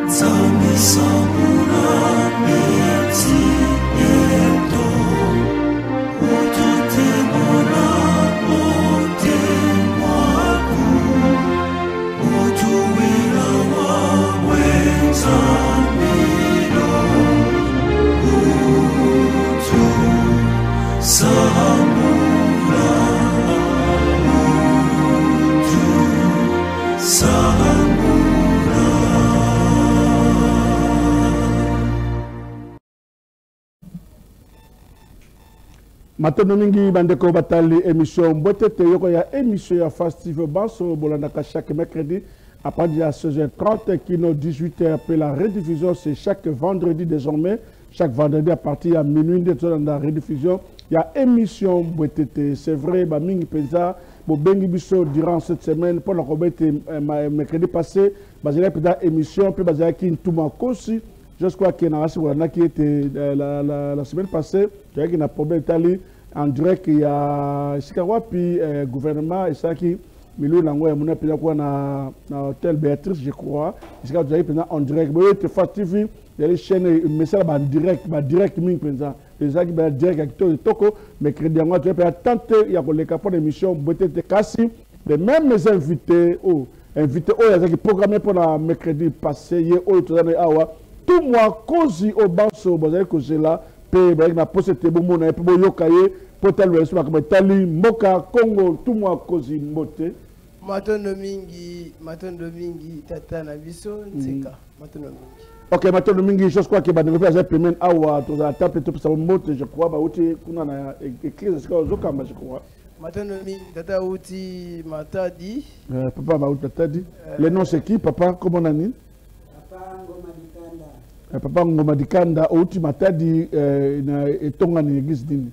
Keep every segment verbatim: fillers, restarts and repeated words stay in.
Maintenant, mingi bandeko batali émission Mbote te yoko ya émission ya Festival Banso bolandaka chaque mercredi à partir de seize heures trente kino dix-huit heures après la rediffusion c'est chaque vendredi désormais chaque vendredi à partir de minuit de la rediffusion il y a émission Mbote te c'est vrai ba mingi penza bo bengi biso durant cette semaine pour la robete mercredi passé bazela peda émission puis bazela ki ntuma kosi je crois que na rasi wana qui était la la la semaine passée il y a qui na problème tali en direct il y a sikawa puis gouvernement et ça qui milieu nango ya mona pena kwa na na hôtel Béatrice je crois sika tu pena en direct bo te fatifi il y a les chaînes message en direct ba direct ming penza les gens qui ba direct acteur toko mercredi yango tu peux attendre il y a les capons d'émission Mbote te kasi les mêmes invités oh invités oh il y a qui programmé pour la mercredi passé hier oh tout awa tout moi cause au banso bazali cause là pe ba na posete bo mona pe bo yokaye potel weso comme tali mboka Congo tout moi cause Mbote matondo mingi matondo mingi tata na biso nzeka matondo mingi. OK matondo mingi je crois que ba développer za payment awa to za tape tout ça Mbote je crois ba uti kuna na écrit ce que zoka je crois matondo mingi tata uti matadi euh, papa ba uti matadi euh, le nom c'est qui papa comment on a dit papa Ngoma Dikanda eh, papa Ngoma Dikanda uti matadi euh, na etonga ni église dini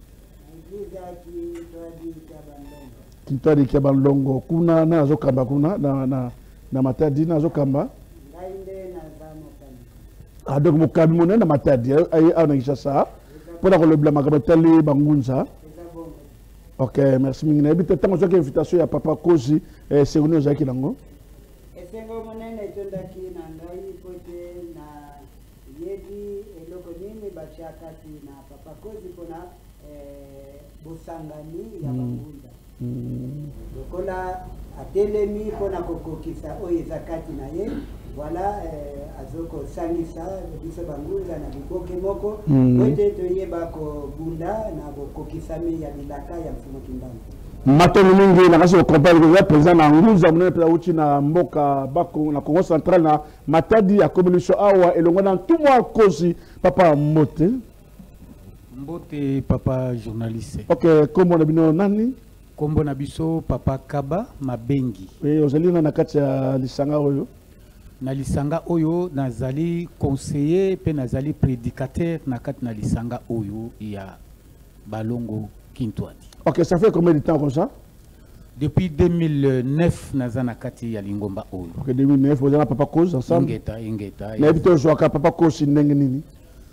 Kitwadi kia balongo kuna na azokamba kuna na na na matadi na azokamba ngainde na zamo kamba ah donc mokabi mona na matadi ay ana kishasa pour ko le blama ka tali bangunza. OK merci mingi na bita tango zoka invitation ya papa Kozi eh c'est une zaki nango esengo monene tondaki na ngai pote na yedi eloko nini bachakati na papa Kozi pona eh bosangani ya bangunza lokola atelemi pona kokokisa oyo zakati na ye voilà eh, azoko sangisa biso bangunza na biboke moko pote toyeba ko bunda na bokokisami ya bilaka ya mfumo kimbanga matolo mingi na kasi compagnie ko ya président na nguza mona pe uchi na mboka bako na Congo central na matadi ya communication awa elongo na tout moi Kozi papa Mbote Mbote papa journaliste. OK kombo na bino nani kombo na biso papa Kaba Mabengi. Oui ozali na kati ya lisanga oyo na lisanga oyo nazali conseiller pe nazali prédicateur na kati na lisanga oyo ya Balongo Kintwadi. OK ça fait combien de temps comme ça depuis deux mille neuf nazana kati ya lingomba oyo. OK deux mille neuf vous avez papa Kozi ensemble ingeta ingeta na bito jo ka papa Kozi ndenge nini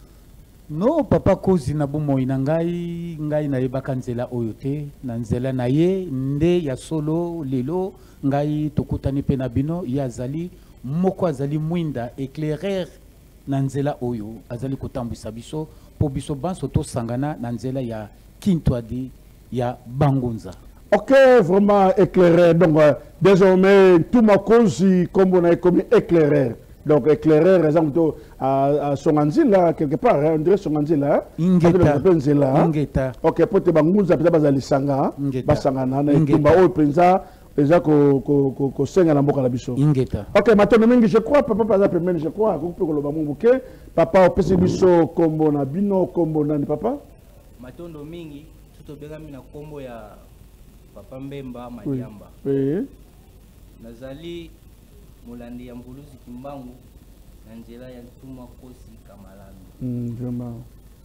no papa Kozi na bomo ina ngai ngai na yebaka nzela oyo te na nzela na ye nde ya solo lelo ngai tokutani pe na bino ya azali moko azali mwinda éclaireur na nzela oyo azali kotambwisa biso po biso banso to sangana na nzela ya Kintwadi ya Bangunza. OK vraiment éclaireur donc euh, désormais tout ma Kozi comme on a comme éclaireur. Donc éclaireur exemple à son anzila quelque part on dirait son anzila ingeta ingeta OK pote bangunza peza bazali sanga basangana na tumba o penza peza ko ko ko senga na mboka la biso ingeta. OK maintenant mingi je crois papa paza pemene je crois ko ko loba mumbuke papa opesi biso kombo na bino kombo na papa matondo mingi tutobegami na kombo ya papa Mbemba Madiamba. Oui nazali mulandi ya mbuluzi kimbangu na nzela ya ntuma Kozi Kamalami. Mm, vraiment.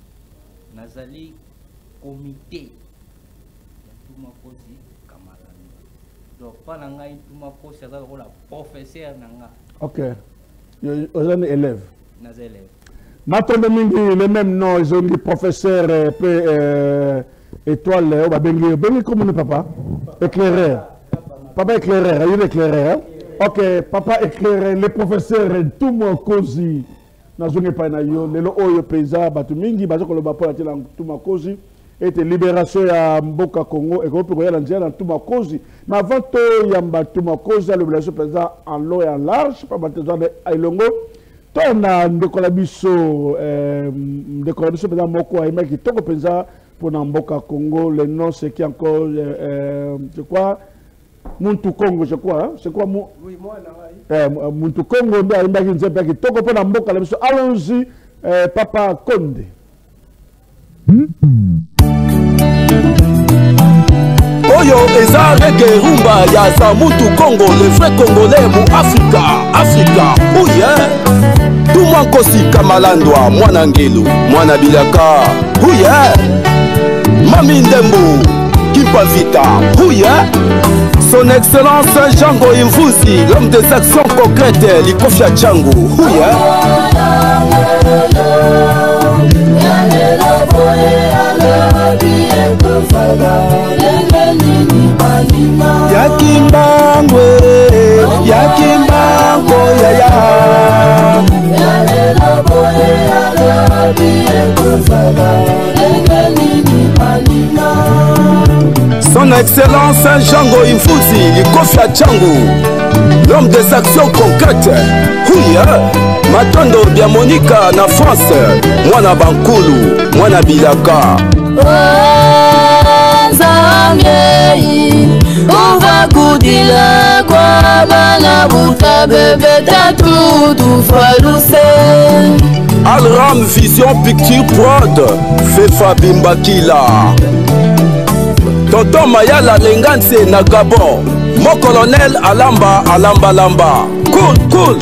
Nazali comité ya ntuma Kozi Kamalami. Donc pas na ngai ntuma Kozi azali ko la professeur na nga. OK. Vous êtes élève. Nas élève. Matondo mingi le même nom ils ont dit professeur pe euh, étoile au babengi bengi comme papa éclaireur. Papa éclaireur, il est éclaireur. Ok, papa éclairé, le professeur Ntumwa Kozi. Nazonge pa na yo, lelo oyo peza batu mingi bazo koloba po la Ntumwa Kozi était libération ya Mboka Congo et groupe royal na Ntumwa Kozi. Mais avant to ya Ntumwa Kozi la libération peza en long et en large, pas batezwa de Ailongo. Tona ndekola biso euh ndekola biso peza moko ayima ki toko peza pour na Mboka Congo, le nom c'est qui encore euh je crois Muntu Congo, je crois, hein? C'est quoi mon... Oui, moi, là, eh, Muntu Congo, il y a une qui est toko pour la mboka. Allons-y, eh, Papa Konde. Oyo eza reggae rumba ya za Muntu Congo, le vrai Congolais mu Africa, Africa, oh yeah. Ntumwa Kosi Kamalandwa, mwana ngelu, mwana bilaka, oh yeah. Mami Ndembo, Kimpa Vita, oh yeah. Son Excellence Django Imvuzi, l'homme des actions concrètes, Likofia Django. Ouya. Yakimbangwe, Yakimbango, Yaya. Son Excellence Django Imvuzi, Likofia Django, l'homme des actions concrètes. Ouya, Matondo Biamonika na France, Mwana Bankulu, Mwana Bilaka. Nzamye, uva kudila kwa bana buta bebe tatu tufaluse. Alram Vision Picture Prod, Fefa Bimbakila. Tonton Mayala Lenganse na Gabon, mon colonel Alamba Alamba Lamba. Cool, cool.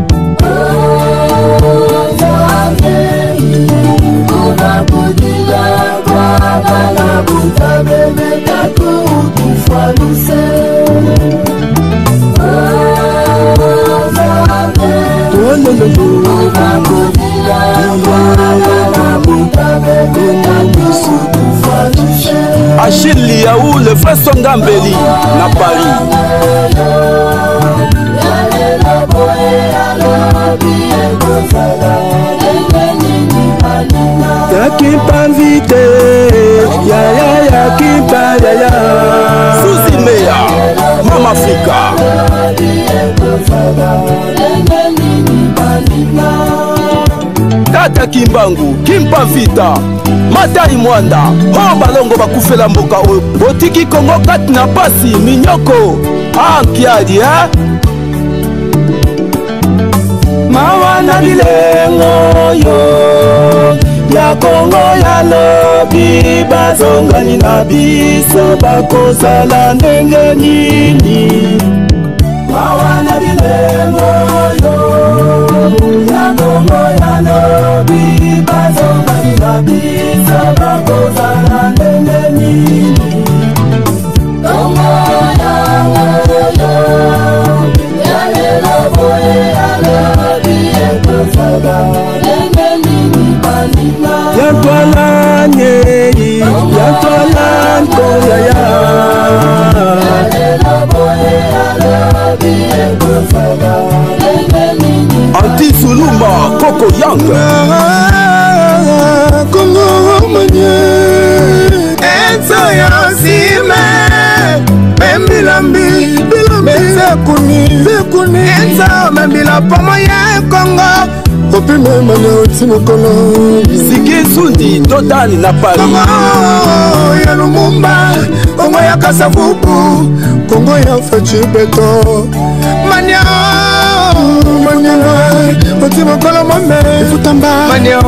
Achille Liaou, le frère Songambeli, na Paris. Yakimpa vite, ya ya yakimpa ya ya. Suzy Meya, Mama Africa. Tata Kimbangu, Kimpa Vita, Matai Mwanda, ho balongo bakufela mboka oyo. Botiki Kongo kati na pasi, minyoko, ankiadi ha? Mawa na bilengo yo, ya Kongo ya lobi, bazongani na biso, bakozala ndenge nini. Mawa na bilengo yo, ya Kongo ya lobi, bazongani na biso, bakozala ndenge nini. Kongo ya yo, ya lelo boye ya lobi, ekozala ndenge nini banima. Ya twala nyei, ya twala nkoya ya. Ya lelo boye ya lobi, ekozala ndenge nini. Anti Suluma, Coco Young. Kongo manye, enso yosime, membilambi, Sekuni, Sekuni, enso membila pomo ya Kongo. Kopi memane otimokolo. Siki Sundi, Totani na Paris. Kongo ya Lumumba, Kongo ya Kasavubu, Kongo ya Fachibeto. Manya, manya, otimokolo mame, ifutamba. Manya,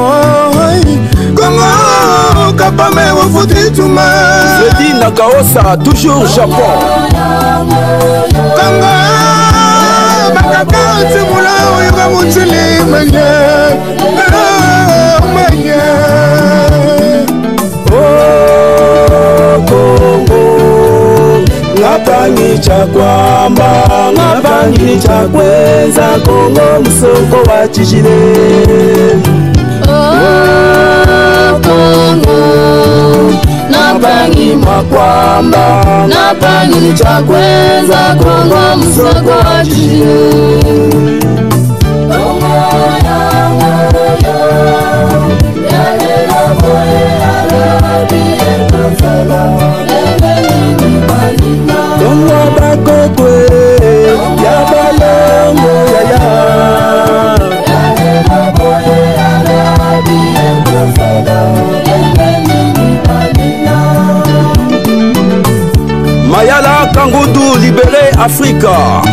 Kongo, kapame wafuti tuma. Zedi Nakaosa, toujours Japon. Kongo, bakaka otimula oyoka mutili manye, manye. Oh, Kongo, ngapangi chakwamba, ngapangi chakweza, Kongo msoko wa chichile. Oh, Kongo, napangi makwamba napangi chakweza Kongo msako waji Kongo yango yo yalela boye alabi ekosala ebeni balina Kongo bakokwe ya balongo yaya yalela boye alabi ekosala ebeni balina Mayala Kangoudou libéré Africa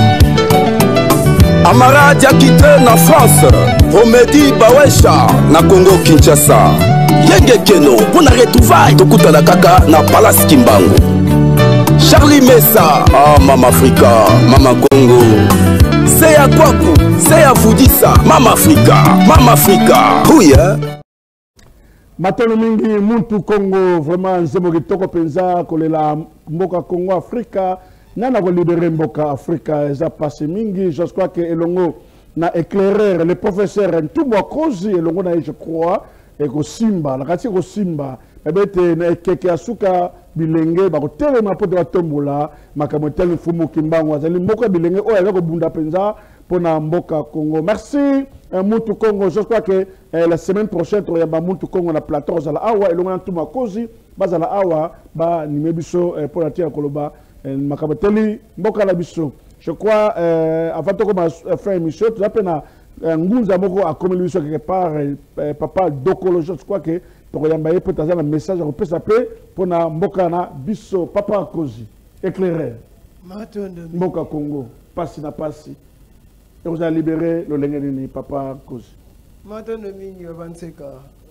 Amara Diakite na France Romedi Bawesha na Congo Kinshasa Yenge Keno Pona retrouvaille tokutana kaka na Palace Kimbangu Charlie Messa Ah Mama Africa Mama Congo Seya Kwaku Seya Fudisa Mama Africa Mama Africa Huye Matano mingi muntu Congo vraiment nzemo kitoko penza kolela mboka Congo Afrika nana ko libérer mboka Afrika eza passé mingi je crois que elongo na éclaireur le professeur Ntumwa Kozi elongo na je crois et ko simba la kati ko simba ebete na keke asuka bilenge ba ko telema po de tombola makamotel fumu kimbango azali mboka bilenge o ya ko bunda penza pona mboka Congo. Merci Muntu Congo. Je crois que eh, la semaine prochaine il y a Muntu Congo na plateau za la awa et l'on Ntumwa Kozi baza la awa ba nimebiso eh, pour la tia koloba eh, makabeteli mboka la biso. Je crois euh, avant de commencer faire émission tu appelles na ngunza moko a comme lui quelque part eh, papa dokolo je crois que to yamba peut avoir un message on peut s'appeler pour na mboka na biso papa Kozi éclaireur mboka Congo passe na passe. Et vous avez libéré le Lengeni, papa Kozi. Maintenant, mingi avanceka.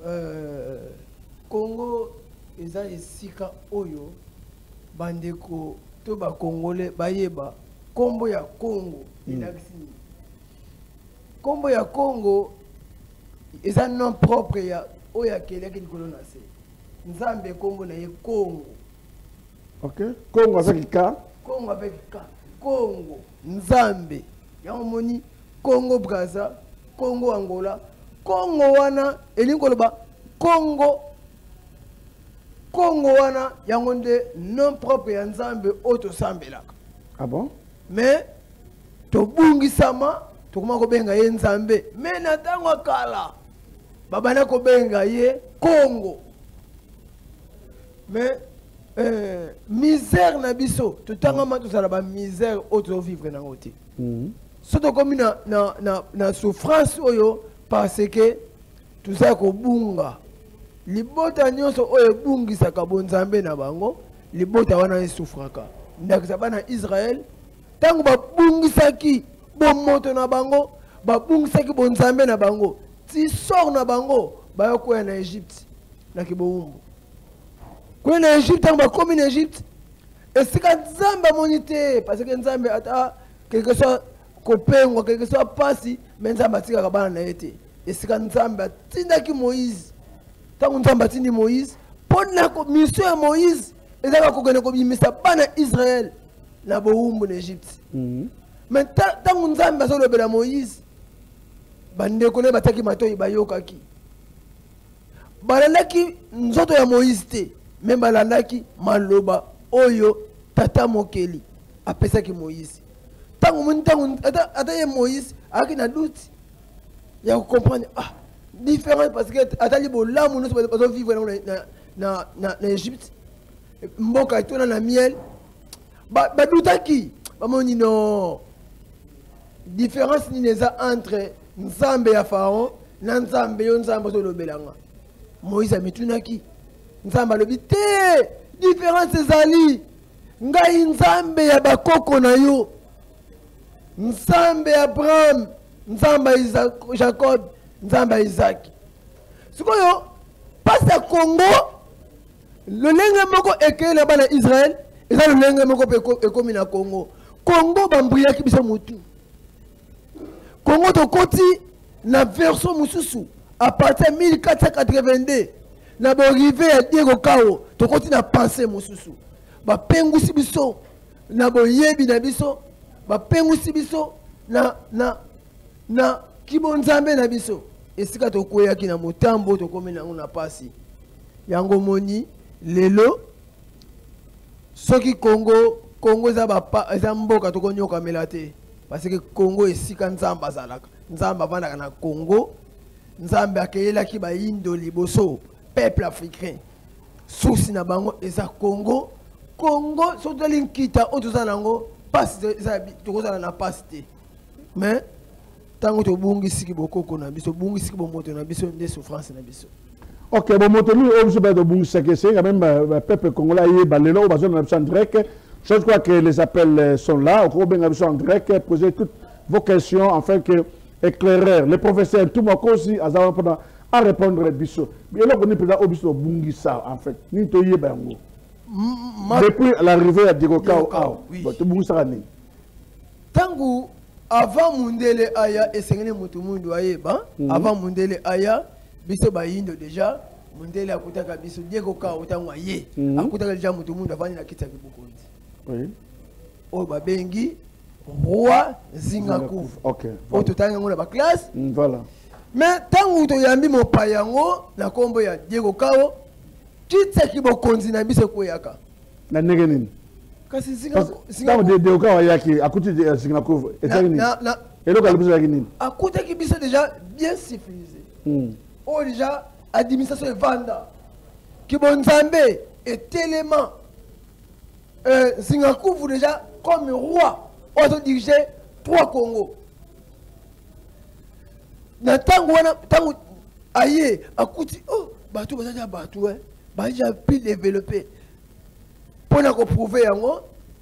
Congo, ils ont esika oyo bandeko to ba congolais bayeba kombo ya Congo inaxini. Kombo ya Congo ils ont nom propre ya oya kele ki kolonase. Nzambe kombo na ye Congo. OK. Congo avec K. Congo avec K. Congo Nzambe. Yamoni Congo Brazza, Congo Angola, Congo wana elingoloba Congo Congo wana yangonde non propre ya Nzambe auto sambelaka. Ah bon? Mais to bungi sama to kuma ko benga ye Nzambe mais na tango kala babana ko benga ye Congo. Mais euh, misère na biso to tanga ma to sala ba misère auto vivre na ngoti. Mhm. Surtout comme na na na na souffrance oyo parce que tout ça ko bunga libota nyonso oyo bungisa ka bonzambe na bango libota wana esufraka ndakisa bana Israël tango ba bungisaki bomoto na bango ba bungisaki bonzambe na bango ti sort na bango ba yo na Egypte na kiboumbu ko na Egypte tango ba komi na Egypte esika nzambe monité parce que nzambe ata quelque chose kopengwa quelque soit pasi mais nzambe atika bana na yete esika nzambe atindaki Moïse tango nzambe atindi Moïse pona ko mission ya Moïse ezaka kokene ko bimisa bana Israël na boumbu na Egypte. Mhm. Mais tango nzambe azolobela Moïse bandeko ne bataki matoyi bayokaki balandaki nzoto ya Moïse te mais balandaki maloba oyo tata mokeli apesaki Moïse. Tant que Moïse a qui na doute, il y a comprendre ah différent parce que atali bo là mon nous vivre na na na na Égypte mboka tona na miel ba ba doutaki ba moni no différence ni neza entre nzambe ya Pharaon na nzambe yo nzambe so lobelanga Moïse ametunaki nzambe lobi te différence ezali ngai nzambe ya bakoko na yo Nzambe Abraham, Nzambe Isaac, Jacob, Nzambe Isaac. Sikoyo, passe à Congo, le lengue moko eke na bana Israël, et ça le lengue moko ekomi na Congo. Congo bambria ki bisa mutu. Congo to koti na version mususu à partir de mille quatre cent quatre-vingt-deux na bo rive ya Diego Kao to koti na pensée mususu. Ba pengusi biso na bo yebi na biso ba pengusi biso na na na kibonzambe na biso esika to koya ki na motambo to komi na ngona pasi yango moni lelo Ce qui Congo, Congo za ba za mboka to konyoka melate parce que Congo esika nzamba zalaka. Nzamba bana na Congo, nzamba akeyela ki ba indo liboso, peuple africain. Souci na bango eza Congo, Congo surtout linkita otuza nango passe za tokozala na passe. Mais tango to bungi siki bokoko na biso bungi siki bomoto na biso nde souffrance na biso. Ok, bon, montre-nous, on se bat de bungi saki, c'est quand même le peuple congolais y est balé on va jouer en direct. Je crois que les appels sont là, on va bien en direct, poser toutes vos questions afin que éclairer les professeurs tout le monde aussi à répondre à biso. Et là on est présent au biso bungi ça en fait. Ni to y bango. Depuis l'arrivée à Digoka au oui. Tu bungi ça ni. Tango avant Mundele Aya et Sengene Mutumundu Ayeba, avant Mundele Aya, biso ba yindo déjà, Mundele akutaka biso Digoka otangwa ye. Akutaka déjà Mutumundu avant na kita kibukonzi. Oui. O babengi roi Zingakuvu. OK. O totanga ngona ba classe. Voilà. Mais tango to yambi mo payango na kombo ya Diego Kao kitsa kibokonzi na biso koyaka. Na ndenge nini? Kasi Zingakuvu. Tango de Diego Kao yaki akuti Zingakuvu. Eza nini? Na na elo ka biso yaki nini? Akuti ki biso déjà bien civilisé. Hmm. O déjà administration et vanda. Kibonzambe est élément euh, Zingakuvu déjà comme roi auto-dirigé trois Congo. Na tango wana tango aye akuti oh batu bazaja batu eh baja plus développé pona ko prouver yango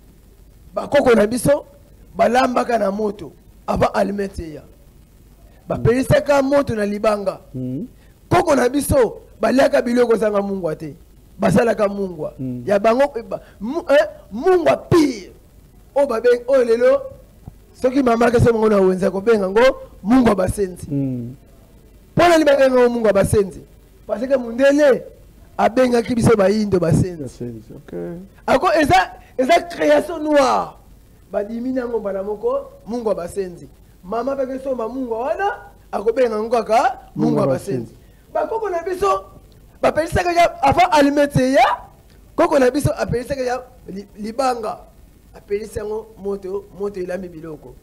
ba koko na biso balambaka na moto avant almete ya ba pelisaka moto na libanga mm. Koko na biso balaka biloko zanga mungwa te basalaka mungwa mm. Ya bango ba, mu, eh, mungwa pire o babe o lelo soki mama ke so ngona wenza ko benga ngo mungwa basenzi mm. Pona li benga ngo mungwa basenzi parce que Mundele abenga ki biso ba yindo basenzi basenzi okay ako eza eza création noire badimina ngo bana moko mungwa basenzi mama pe ke so ma mungwa wana akobenga ngo kaka mungwa basenzi ba koko na biso ba pelisaka ya avant alimete ya koko na biso apelisaka ya li, libanga apelisa ngo moto moto ilami biloko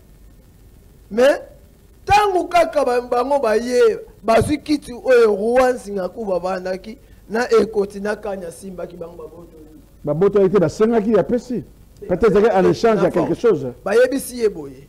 mais tangu kaka bango baye bazwi kiti oyo roi Zingakuvu bandaki na ekoti na kanya simba ki bango baboto baboto été basengaki ya pesi peut-être en échange à quelque chose bayebisi ye boye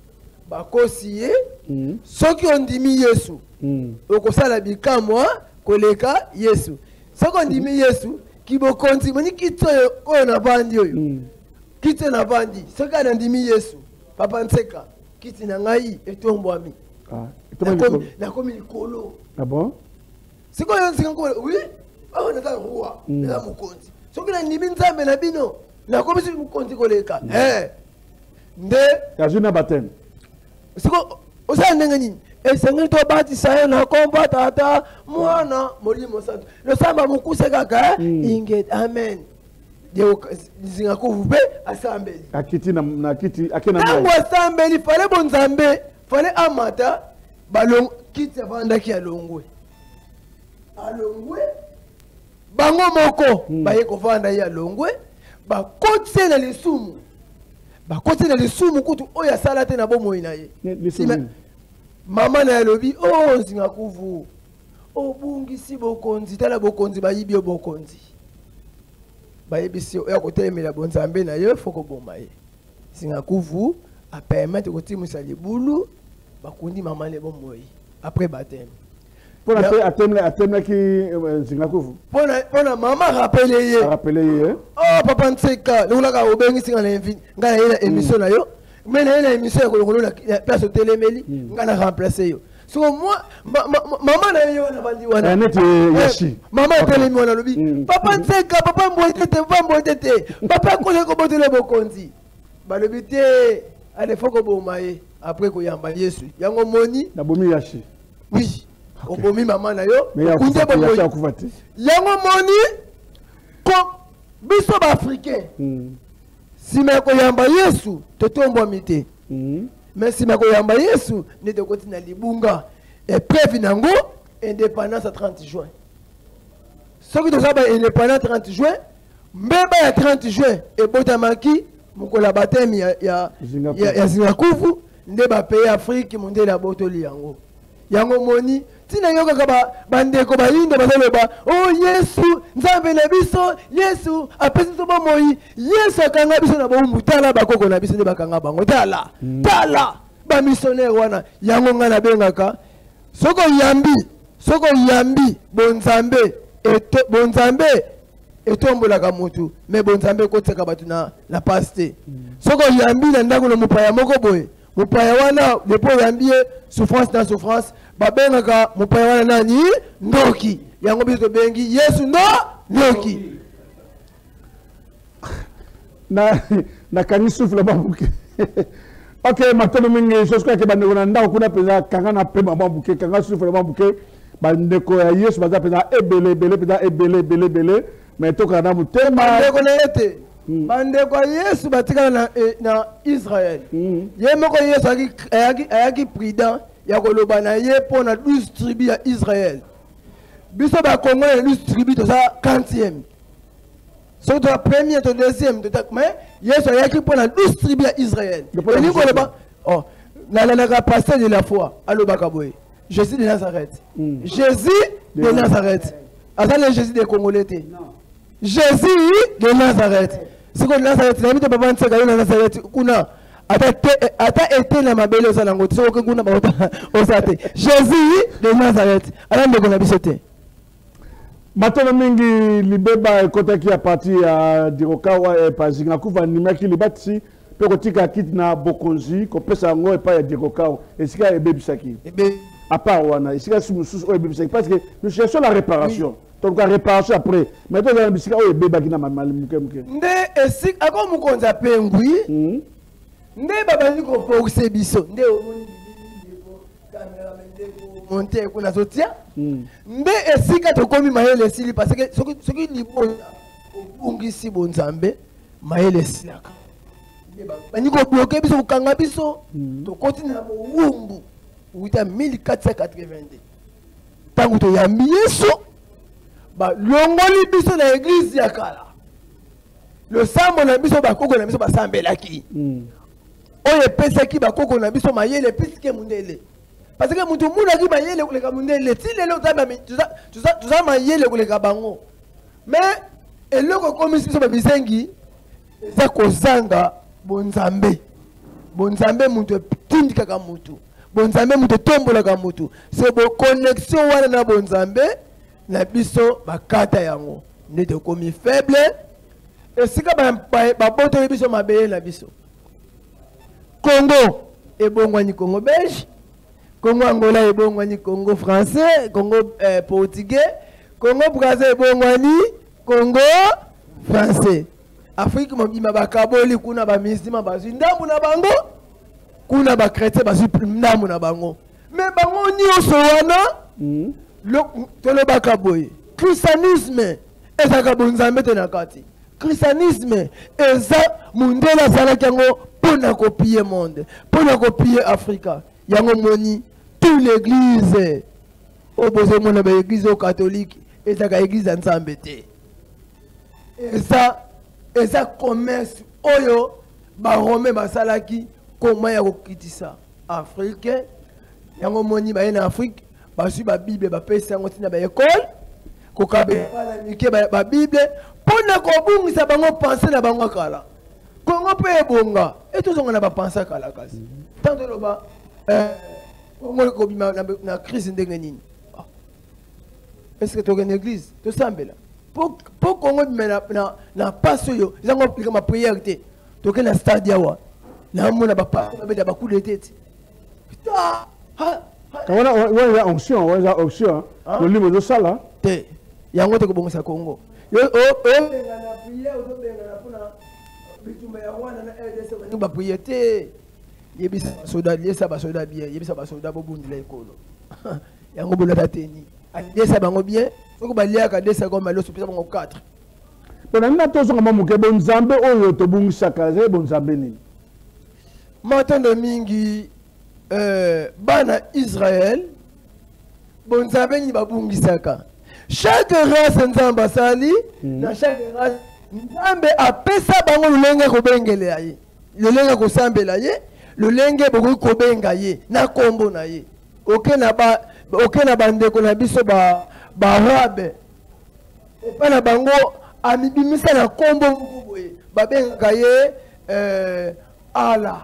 bakosi ye mm. Soki ondimi Yesu mm. Okosala bikamwa koleka Yesu soki ondimi Yesu kibokonzi moni kito oyo na bandi oyo mm. Kiti na bandi soki andimi Yesu papa nseka kiti na ngai etombwami ah etombwami na komi likolo ah bon siko yo Zingakuvu oui aho na ta roi na mukonzi soki na ndimi nzambe na bino na komi si mukonzi koleka mm. Eh nde yazuna batem siko osa ndenge nini esengeli to batisa ye na kombo tata mwana molimo santo losamba mokuse kaka mm. Inge amen Zingakuvu be asambeli akiti na na kiti akena na tango asambeli fale bonzambe fale amata balong kiti avandaki alongwe alongwe bango moko mm. Baye kovanda ye alongwe bakotise na lisumu bakotise na lisumu kutu oyo asala te na bomoi na ye mama na yalobi oh Zingakuvu obungisi bokonzi tala bokonzi bayibi yo bokonzi bayebisi oya kotelemela bonzambe na yo foko boma ye Zingakuvu a permettre kotimisa libulu bakundi mama le bomoi après baptême pour la atemla atemla ki Zingakuvu pona pona mama rappeler ye rappeler ye oh papa nseka lolaka obengisi ngana envi ngana ina émission na yo mais na ina émission ya kolongolo na place au telemeli ngana remplacer yo so moi maman na yo na bandi wana neti yashi maman telemi wana lobi papa nseka papa mboitete papa mboitete papa ko ko botele bokonzi balobi te ale foko boma ye après ko yamba Yesu yango moni na bomi yashi oui obomi maman na yo kunde bomo yango moni ko biso ba africain sima ko yamba Yesu totombwa mite mais sima ko yamba Yesu ne de koti na libunga épreuve nango indépendance à trente juin soki to saba indépendance trente juin mbeba ya trente juin ebotamaki mokola batemi ya ya ya Zingakuvu nde ba pays Afrique mondele abotoli yango yango moni tina yoka kaba bandeko bayinde bazaloba oh Yesu nzambe na biso Yesu apesi to bomoi Yesu akanga biso na bombu tala bakoko na biso nde bakanga bango tala tala ba missionnaire wana yango ngana bengaka soko yambi soko yambi bonzambe eto bonzambe etombolaka mutu mais bonzambe kotseka batu na na paste soko yambi na ndako no mupaya moko boye mupaya wana depo yambi souffrance na souffrance babengaka mupaya wana nani ndoki yango biso bengi Yesu ndo ndoki na na kani souffle babuke. Ok, maintenant mingi chose kwa ke bandeko na ndako kuna peza kanga na pema babuke kanga souffle babuke bandeko ya Yesu baza peza ebele ebele peza ebele ebele ebele mais toka na mutema bandeko na ete bandeko ya Yesu batikala na na Israël ye moko Yesu ayaki ayaki prudent ya koloba na ye pona douze tribus ya Israël biso ba Congo ya douze tribus to ça quinzième so to premier to deuxième to mais Yesu ayaki pona douze tribus ya Israël et ni koloba oh na la la pasteur de la foi alobaka boye Jésus de Nazareth Jésus de Nazareth azali Jésus de Congolais te Jésus de Nazareth c'est que Nazareth na mito baba ntseka na Nazareth kuna ata été na mabele osala ngo so ko kuna ba osate Jésus de Nazareth ala ndeko na biso te Matona mingi libeba ekotaki ya parti ya Dikokawa e pa Zingakuvu animaki libati pe kotika kit na bokonzi ko pesa ngo e pa ya Dikokawa esika ebebisaki ebe à part wana esika sumususu o ebebisaki parce que nous cherchons la réparation donc la réparation après mais toi dans bisika o ebebaki na malimuke muke nde esika ako mukonza pengwi nde baba ni ko pokse biso nde omoni monter kuna sotia nde esika tokomi mayele sili parce que soki soki libonza obungisi bonzambe mayele silaka bani ko bloquer biso kanga biso to continue na wumbu uita mille quatre cent quatre-vingt-deux tangu to yambi Yesu ba longoli biso na église ya kala le sambo na biso ba koko na biso ba sambelaki oye pesaki ba koko na biso mayele piske mundele parce que mutu muna ki mayele kuleka mundele ti lelo tamba tuza tuza tuza mayele kuleka bango mais eloko komi biso ba bisengi za kozanga bonzambe bonzambe mutu tindika ka mutu bonzambe mutu tombola ka mutu c'est bo connexion wana na bonzambe na biso bakata yango ndete komi faible esika ba ba boto biso mabeye na biso Congo ebongwani Congo belge Congo Angola ebongwani Congo français Congo eh, portugais Congo Brazza ebongwani Congo français Afrique mobima bakaboli kuna ba musulman bazwi ndambu na bango kuna ba chrétien bazwi ndambu na bango mais bango nyonso wana mm. le bakaboye christianisme ezaka bonzambe te na kati christianisme eza mundela zalaki yango pona kopier monde pona kopier Afrika yango moni toute l'église oboze mona ba église catholique ezaka église nzambe te eza eza commerce oyo ba romain basalaki koma ya kokitisa Afrique yango moni ba na Afrique basi ba Bible ba pesa yango tina ba école ko kabe bala mike ba Bible pona ko bungisa bango penser na bango kala Congo pe bonga et tout on a pas pensé kala kasi tant de loba euh Congo ko bima na crise ndenge nini est-ce que tu as une église to sambela pour pour Congo na na na passo yo zango plika ma prière te to ke na stade yawa na mona ba pa ba ba coup de tête putain ha wana wana onction wana onction le livre de ça là te yango te ko bongisa Congo yo o o na prière o benga na pona bitumba ya wana na R D C ba ba prière te yebisa soda yesa ba soda bien yebisa ba soda bo bundila ekolo yango bolata teni desa bango bien soko baliaka desa ko malo supisa bango quatre bona nina tozo ngama muke bonzambe oyo to bungisa kaze bonzambe nini matando mingi euh bana Israël bonzambe ni babungisaka chaque race nzamba sali na chaque race nzambe apesa bango lolenge kobengela ye lolenge kosambela ye lolenge bokoki kobenga ye na kombo na ye oke na ba oke na bandeko na biso ba baarabe epa na bango amibimisa na kombo moko boye babengaka ye euh, ala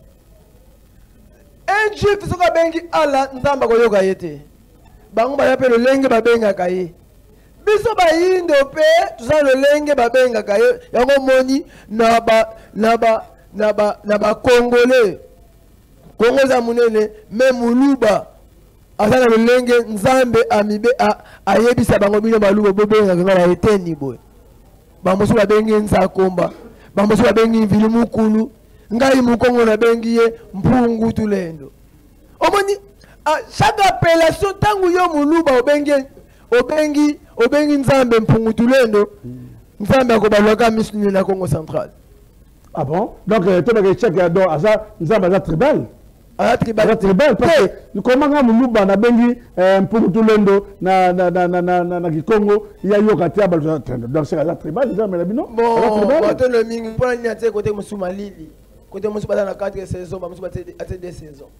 un juif soki abengi ala nzambe akoyoka ye te bango baya mpe lolenge babengaka ye biso bayindo mpe toza lolenge babengaka ye yango moni na ba na ba na ba na bakongole kongo eza monene me muluba aza na lolenge nzambe amibe ayebisa bango bino baluba bobengaka nga na eteni boye bamosusu babengi nzakomba bamosusu babengi mvili mukulu ngai mukongo nabengi ye mpungu tulendo omoni chaque appellation ntango yo muluba obengi obengi obengi nzambe mpungu tulendo nzambe akobalwaka misuni na Congo central. Ah bon? Donc tu as check donc aza nzambe aza tribal. Ah tribal. Tribal parce que comment nga muluba na bengi mpungu tulendo na na na na na na Kikongo ya yoka tia balwa donc c'est aza tribal nzambe na bino. Bon, bato le mingi pour ni ate côté musuma lili. Côté musuma dans la quatre saisons, musuma ate deux saisons.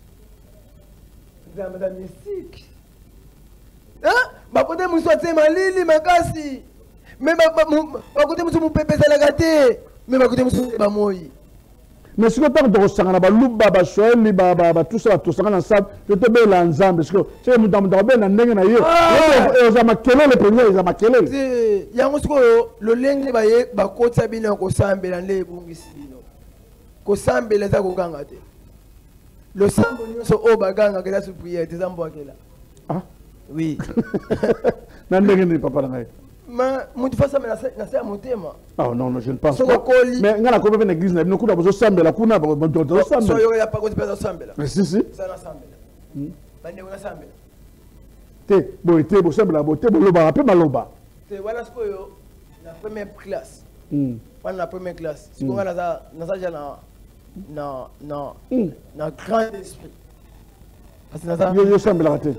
Nzambe da mystique. Hein? Ba côté musuma ate malili makasi. Mais ba côté musuma pepesa la gâté. Mais ba côté musuma ba moyi. Mais si tu as un sang, tu as un sang, tout ça, tout ça, tu as un sang, parce que tu as un sang, tu as un sang, tu as un sang, tu as un sang, tu as un sang, le lengue ba ko tsabina ko sambela nde bungisi bino ko sambela za ko ganga te le sambo nyonso o baganga kela su prière te zambo akela ah oui na ndenge ni papa ngai ma mutu fasa na na sa motema ah non non je ne pense pas mais ngana ko be na église na bino kuna bozo sambela kuna bozo sambela so yo ya pa ko pesa sambela mais si si ça na sambela bande ko na sambela te bo te bo sambela bo te bo loba rapé maloba te wala sko yo la première classe hmm pas la première classe ce qu'on a na na na na na na grand esprit parce que na yo yo sambela raté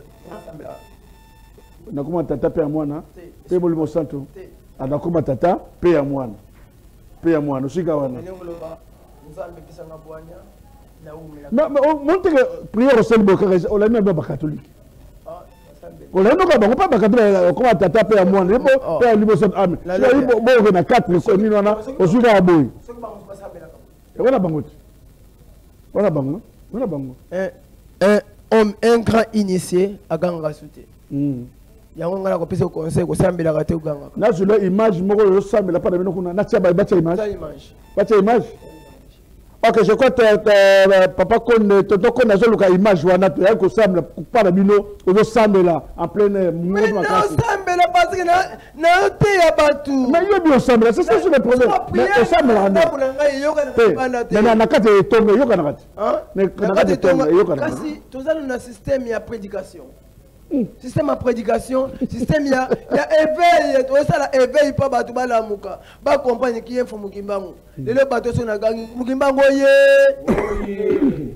na kuma tata pe ya mwana pe boli mo santo ana kuma tata pe ya mwana pe ya mwana usika wana nzambe kisa na bwanya na umela mais monte que prière au seul boka on l'a même pas catholique ah on l'a même pas pas catholique kuma tata pe ya mwana libo pe ya libo santo amen libo bo na quatre ko ni wana usika aboy wana bangote wana bango wana bango un un homme un grand initié à ganga souté yango ngala ko pesa conseil ko sambela ka te uganga na zula image moko yo sambela pa na bino kuna na tia ba bacha image image bacha image ok je crois que papa konne toto konne azoluka image wana to ya ko sambela pa na bino ozo sambela en plein air mais non sambela parce que na na te ya batu mais yo bio sambela c'est ça le problème mais o sambela na mais na na kati etonga yo kana kati hein na kati etonga yo kana kasi tozana na système ya prédication. Système à prédication, système il y a il y a éveil, tout ça là éveil pas batu bala muka, ba comprendre qui est fo mukimbangu. Le le bateau so na gangi mukimbangu ye.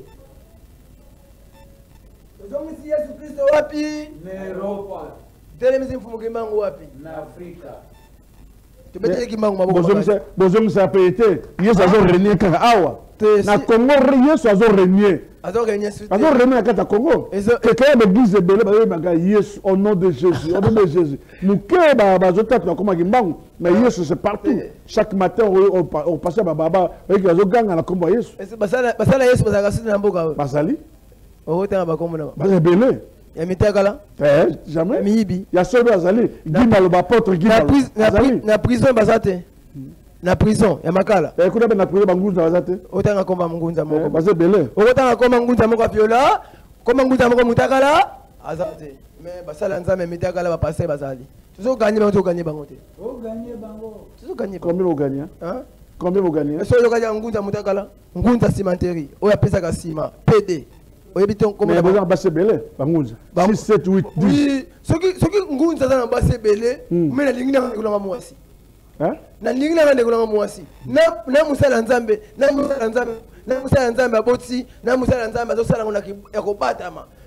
Donc si Yesu Kristo wapi? Europa. Tele misi fo mukimbangu wapi? Na Afrika. Tubete kimbangu maboko. Bozomisa bozomisa pété, Yesu azo régner kaka awa. Na Congo Yesu azo régner. Azo régner sur azo régner kata Congo. Quelqu'un de l'église belé ba yeba Yesu au nom de Jésus, au nom de Jésus. Muke ba bazota na koma kimbangu, mais Yesu c'est partout. Chaque matin on passe ba baba, et azo ganga na kombo Yesu. Basala basala Yesu bazaka sina na mboka. Basali? Oh tanga ba kombo na. Ba belé. Ya mitakala? Eh, jamais. Miyibi. Ya solo azali. Gima lo ba apôtre Gima. Na prison bazate. Na prison ya makala. Eh kuna na prison bangunza bazate. Otanga komba mungunza moko. Baze belé. Otanga komba mungunza moko viola, komba mungunza moko mutakala, azate. Mais basala nzambe mitakala ba passer bazali. Tuzo gagner bango gagner bango te. O gagner bango. Tuzo gagner. Combien vous gagnez? Hein? Combien vous gagnez? So yo gagner ngunza mutakala, ngunza cimenterie. Oya pesa ka ciment, P D. Oyebiton comment mais besoin basse belé bangunza six sept huit dix. Oui, soki soki ngunza za na basse belé, mais na lingina ngulanga mwasi. Hein? Na lingina ngande ngulanga mwasi. Na na musala nzambe, na musala nzambe, na musala nzambe aboti, na musala nzambe azosala ngona ya kobatama.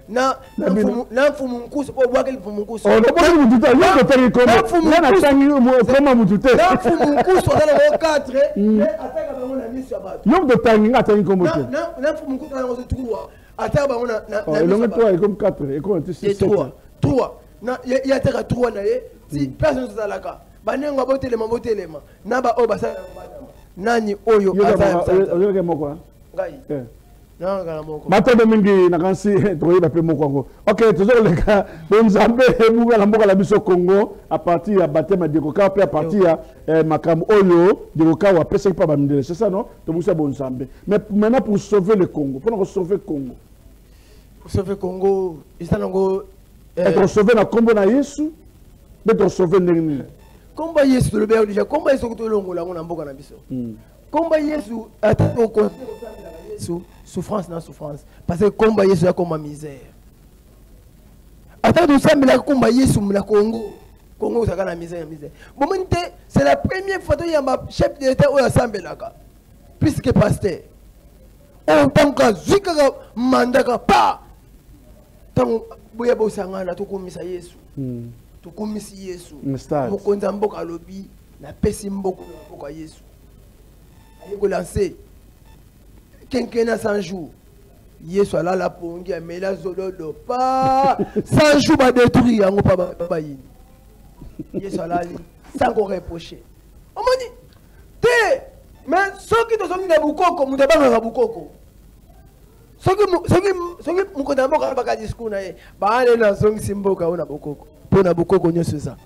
na na mfumu na mfumu nkusu po bwake mfumu nkusu oh no bosi mututa yo ko tari ko na na tangi mo koma mututa na mfumu nkusu ala ko quatre mais ataka bango na miso ya bato yo ko tangi nga tangi ko moto na na mfumu nkusu ala ko trois ataka bango na na oh longue trois et comme quatre et comme six trois trois na ya ataka trois na ye si personne zalaka banengo botelema botelema na ba o basa nani oyo ataka yo ke moko ngai non ngala moko matebe mingi na kansi toyeba pe moko ngo OK toujours les gars bonzambe munga la mboka la biso Congo à partir ya batema de koka pe à partir ya makam oyo de koka wa pesa pa ba mindele c'est ça non to musa bonzambe mais maintenant pour sauver le Congo pour sauver Congo pour sauver Congo isa ngo être sauver na kombo na Yesu d'être sauver ndeni komba Yesu le béo déjà komba Yesu ko longola ngona mboka na biso komba Yesu atako ko Yesu souffrance na souffrance parce que combat Yesu ya comme misère attends tout ça mais la combat Yesu na Congo Congo ça na misère misère bon c'est la première fois que yamba chef de l'état au assemblée là puisque pasteur en tant que zika mandaka pa tant boya bosanga na to komisa Yesu to komisi Yesu mokonza mboka lobi na pesi mboko mboka Yesu ayeko lancer quinquennat cent jours. Yesu ala la pongi a mela zolodo pas cent jours ba détruire yango pa ba yini. Yesu ala li sans qu'on reprocher. On m'a dit te mais ceux qui te sont na bukoko muta banga bukoko. Ceux qui ceux qui ceux qui mukonda mboka ba ka discours na ye ba ale na zongi simboka ona bukoko. Pona bukoko nyoso ça.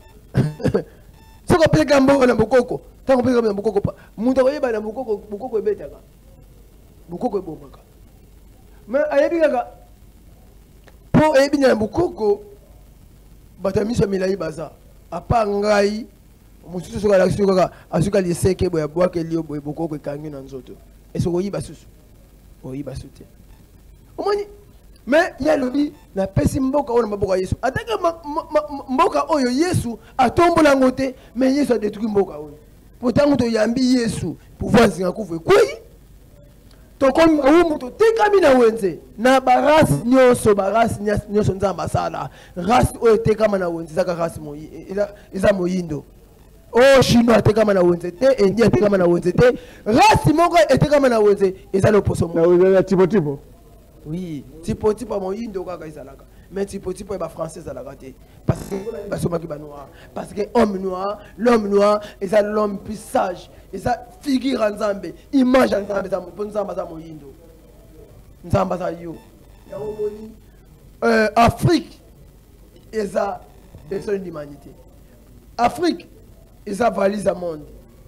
Soko peka mboka na bukoko. Tango peka na bukoko pa. Muta ko yeba na bukoko bukoko ebetaka. Bukoko ebomaka mais ayebi kaka po ayebi na bukoko batamiso milai baza apa ngai mususu soka la soka asuka liseke boya bwake lio boye bukoko ekangi na nzoto esoko yiba susu oyiba sute omoni mais ya lobi na pesi mboka ona maboka Yesu ataka mboka oyo Yesu atombola ngote mais Yesu a détruit mboka oyo pourtant to yambi Yesu pouvoir zinga kufu kwei tokomi umu to tekami na wenze na barasi nyoso barasi nyoso nzamba sala rasi oyo tekama na wenze zaka rasi mo iza moyindo o chinois tekama na wenze te india tekama na wenze te rasi moko etekama na wenze eza le poso mo na tipo tipo oui tipo tipo moyindo kaka izalaka mais tipo tipo ba français zalaka te parce que ba somaki ba noir parce que homme noir l'homme noir est l'homme plus sage et ça figure en Nzambe image en Nzambe za mo nzamba za moyindo nzamba za yo ya omoni euh Afrique et ça et son humanité Afrique et ça valise à monde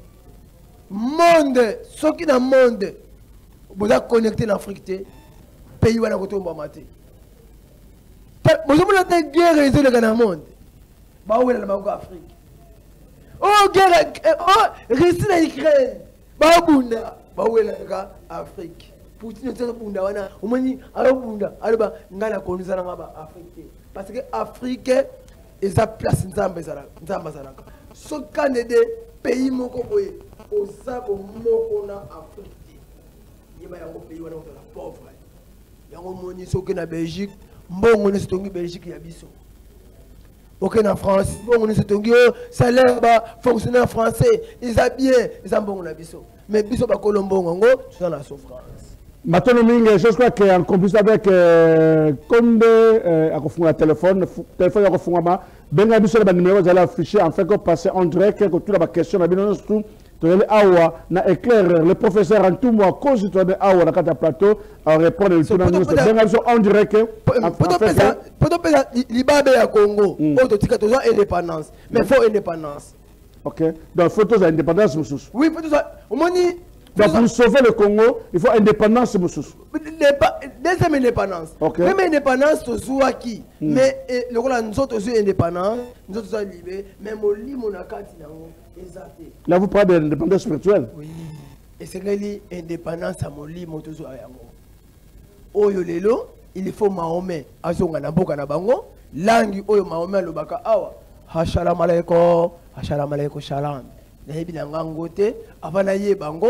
monde ce qui dans monde vous êtes connecté en Afrique te pays wana kotomba maté vous avez une guerre résolue dans le monde bah où est la Maroc Afrique oh guerre oh Russie na Ukraine bah bunda bah où est la Afrique Poutine tsa bunda wana umani alo bunda aloba ngana konisa na ngaba Afrique parce que Afrique est sa place nzamba zala nzamba zala so kanede pays moko boye osabo moko na Afrique yeba yango pays wana ko la pauvre yango moni soki na Belgique mbongo ne setongi Belgique ya biso ok na France mbongo ne setongi salaire ba fonctionnaire français ils a bien ils ont mbongo na biso mais biso ba kolombongo ngo tout la souffrance maintenant mingi je crois que en complice avec euh, Konde euh, akofunga téléphone téléphone akofunga ba benga biso ba numéro za la afficher en fait que passer en direct que toute la question na bino tout toyeli awa na éclaireur le professeur en tout mois cause toyeli awa na kata plateau à répondre le tournant nous benga biso en direct poto pesa poto pesa libabe ya Congo auto tika toza indépendance mais faut indépendance OK donc photos à indépendance mususu oui photos omoni donc pour sauver le Congo il faut indépendance mususu deuxième indépendance okay. Même indépendance tozwaki mm. Mais le rôle nzoto zo indépendant nzoto zo libé mais molimo na kati nango ezate là vous parlez d'indépendance spirituelle oui et c'est ngeli indépendance à molimo tozo yango oyo lelo il faut Mahomet azonga na boka na bango langi oyo Mahomet alobaka awa assalamu alaykum assalamu alaykum shalom na yebi na ngango te avant na ye bango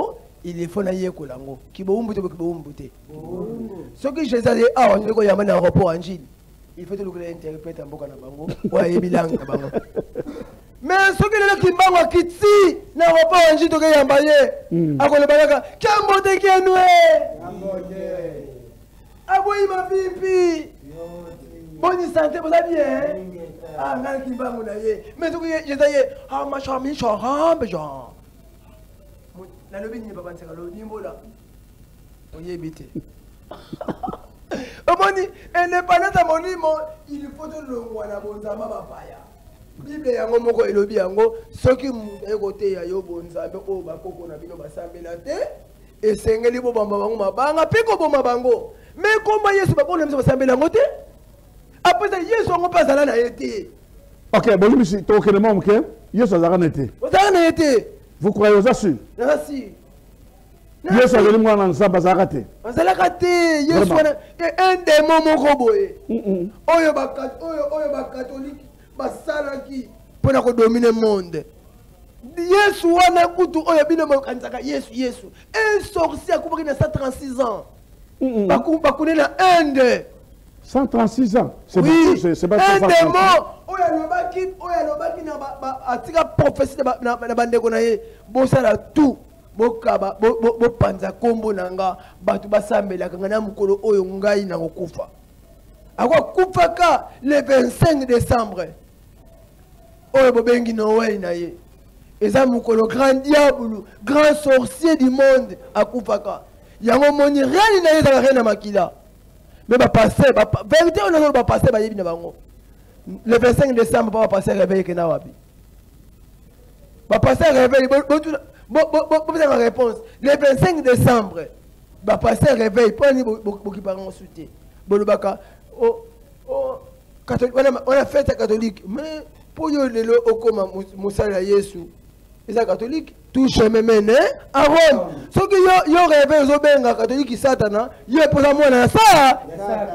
il faut na yekola ngo kiboumbu to kiboumbu te ce que Jésus a dit ah on ko yamana rapport angile il faut te le interpréter mboka na bango wa yebilang na bango mais ce que le kimbango kitsi na rapport angile to ke yambaye akole balaka kambote kenwe kambote aboyi ma pipi bonne santé vous allez bien ah ngal kimbango na ye mais ce que Jésus a dit ah ma chami charambe genre nalobi ni baba nseka lo nimbola oyebite omoni indépendance ya molimo il faut tolongwa na bonzambe bapaya bible yango moko elobi yango soki moto ayekoteya yo bonzambe oyo bakoko na bino basambela te esengeli bobamba bango mabanga mpe koboma bango me komba yesu bakoko na biso basambela yango te apesa yesu yango mpe azala na ye te ok bolibisi tokokende mo moke yesu azalaka na ye te ozalaka na ye te. Vous croyez aux assurés? Merci. Yesu azali mwana nzambe azalaka te. Azalaka te. Yesu wana un démon moko boye. Oyo ba oyo oyo ba catholique basalaki pona ko dominer monde. Yesu wana kutu oyo bino mo kanzaka Yesu Yesu. Un sorcier akubaki na cent trente-six ans. Baku bakune na Inde. cent trente-six ans. C'est oui. C'est pas un démon. Oya lobaki oya lobaki na ba atika prophétie na na bandeko na ye. Bosala tout. Bokaba bo bo panza kombo nanga batu basambela kanga na mukolo oyo ngai na kokufa. Akwa kufaka le vingt-cinq décembre. Oyo bobengi Noël na ye. Eza mukolo grand diable, grand sorcier du monde akufaka. Yango moni rien na ye za rien na makila. Mais va passer, vérité on a va passer, le vingt-cinq décembre va passer réveil que na wabi. Va passer réveil, bon bon bon bon la réponse. Le vingt-cinq décembre va passer réveil, pas ni beaucoup qui parlent soutien. Bolobaka, oh oh catholique, on a fait catholique, mais pour yo le au comme Moussa Yesu. Les catholiques touchent même à Rome. Ce qui y a réveillé aux benga catholiques satana, y a pour moi na ça.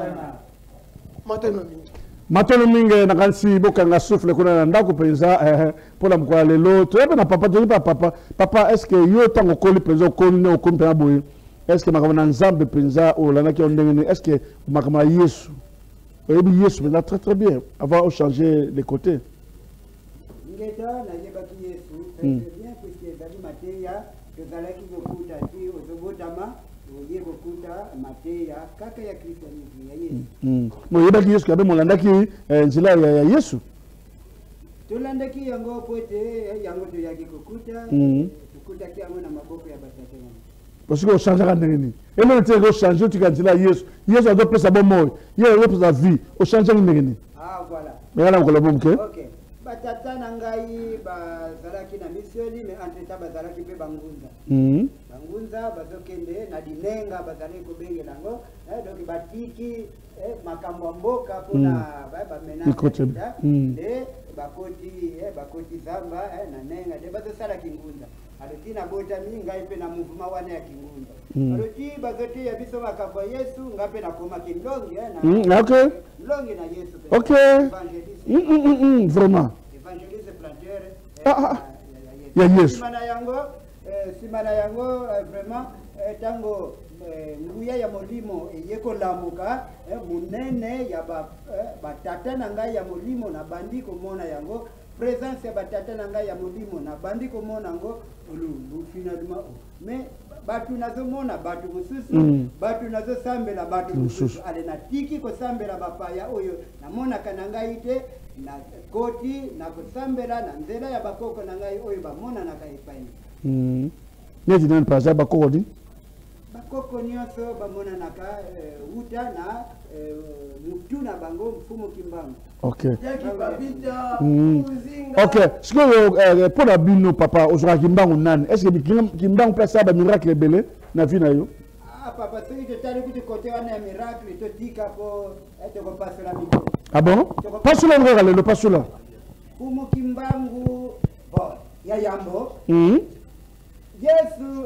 Maintenant Maintenant mingi na kansi boka nga souffle kuna ndako penza eh pour la mkoa lelo to ebe na papa to papa papa papa est-ce que yo tango koli penza koli ne okoli penza boye est-ce que makama nzambe penza o lana ki ondengene est-ce que makama Yesu oyebi Yesu penza très très bien avant de changer les côtés. Ngeta na yebaki Yesu très bien puisque David Mateya que zalaki bokuta ti ozobotama oye bokuta Mateya kaka ya Christianisme ya Yesu. Mm. Mo yebaki Yesu kabe molandaki nzila ya Yesu. Tolandaki yango pote yango to yaki kokuta kokuta ki yango na maboko ya basatana. Parce que on change quand ndengeni. Et le temps que changer tu kanzila Yesu. Yesu adope sa bon mot. Yesu adope sa vie. On change ndengeni. Ah voilà. Mais là on kolabo mke. OK. Batata nangai bazalaki na misioni mais entre temps bazalaki pe bangunza. Mhm. Bangunza bazokende na dinenga bazali ko bengela ngo eh donc batiki eh makambo mboka pona ba ba menanga. De bakoti eh bakoti zamba eh na nenga de bazosala kingunza. Alotina bota mi ngai pe na muvuma wana ya kingunza. Aloti bazote ya biso makambo Yesu ngape na koma kindongi eh na. Mm, okay. Ndongi na Yesu. Okay. Mm mm mm vraiment. Evangeliste planteur ah ah. Ya Yesu. Simana yango eh simana yango vraiment tango nguya ya molimo yeko lamuka munene ya ba batata na ngai ya molimo na bandi komona yango présence ya batata na ngai ya molimo na bandi komona ngo lu finalement mais batu nazomona batu mususu batu nazosambela batu mususu ale na tiki kosambela bapaya oyo namona kana ngai te na koti na kosambela na nzela ya bakoko na ngai oyo bamona na kaipai mm neti nan paza bakoko di bakoko nyonso bamona na ka uta na mutu na bango mfumo kimbango. OK. Mm. OK. Ce que pour la bino papa ozora kimbango nani est-ce que kimbango peut ça ba miracle belé na vie na yo? Ah papa c'est que tali kuti côté wana ya miracle to tika po eto ko passer la mimi. Ah bon? Pas sur le ngala le pas sur là. Mfumo kimbango bon ya yambo. Mhm. Yesu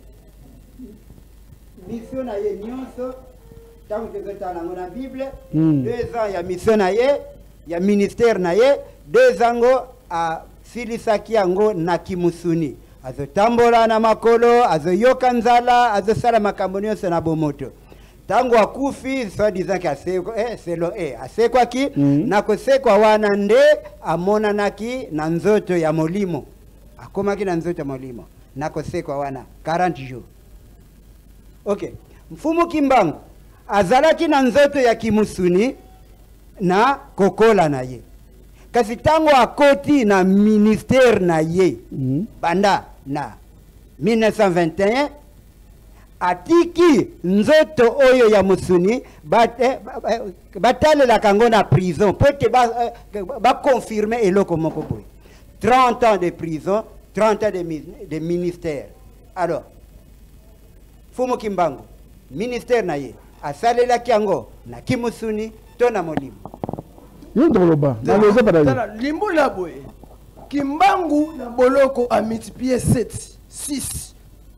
mission na ye nyonso tangu tezotala na Bible deux ans ya mission na ye ya ministère na ye deux ans a filisaki yango na kimusuni azotambola na makolo, azoyoka nzala, azosala makambo nyonso na bomoto. Tango akufi soi-disant ki asekwa eh selo eh asekwa ki mm. na kosekwa wana nde amonanaki na nzoto ya molimo. Akomaki na nzoto ya molimo. Na kosekwa wana quarante jours. OK. Mfumu Kimbangu azalaki na nzoto ya kimusuni na kokola na ye. Kasi tango akoti na ministère na ye mm. banda na mille neuf cent vingt et un atiki nzoto oyo ya musuni bat, batale la kango na prison peut ba, ba confirmer eloko moko boy. trente ans de prison, trente ans de, de ministère. Alors Fumu Kimbangu ministère na ye asalela kiango na kimusuni to na molimo. Yondoloba na leze bada limbo la boy. Kimbangu na boloko a multiplié sept, six.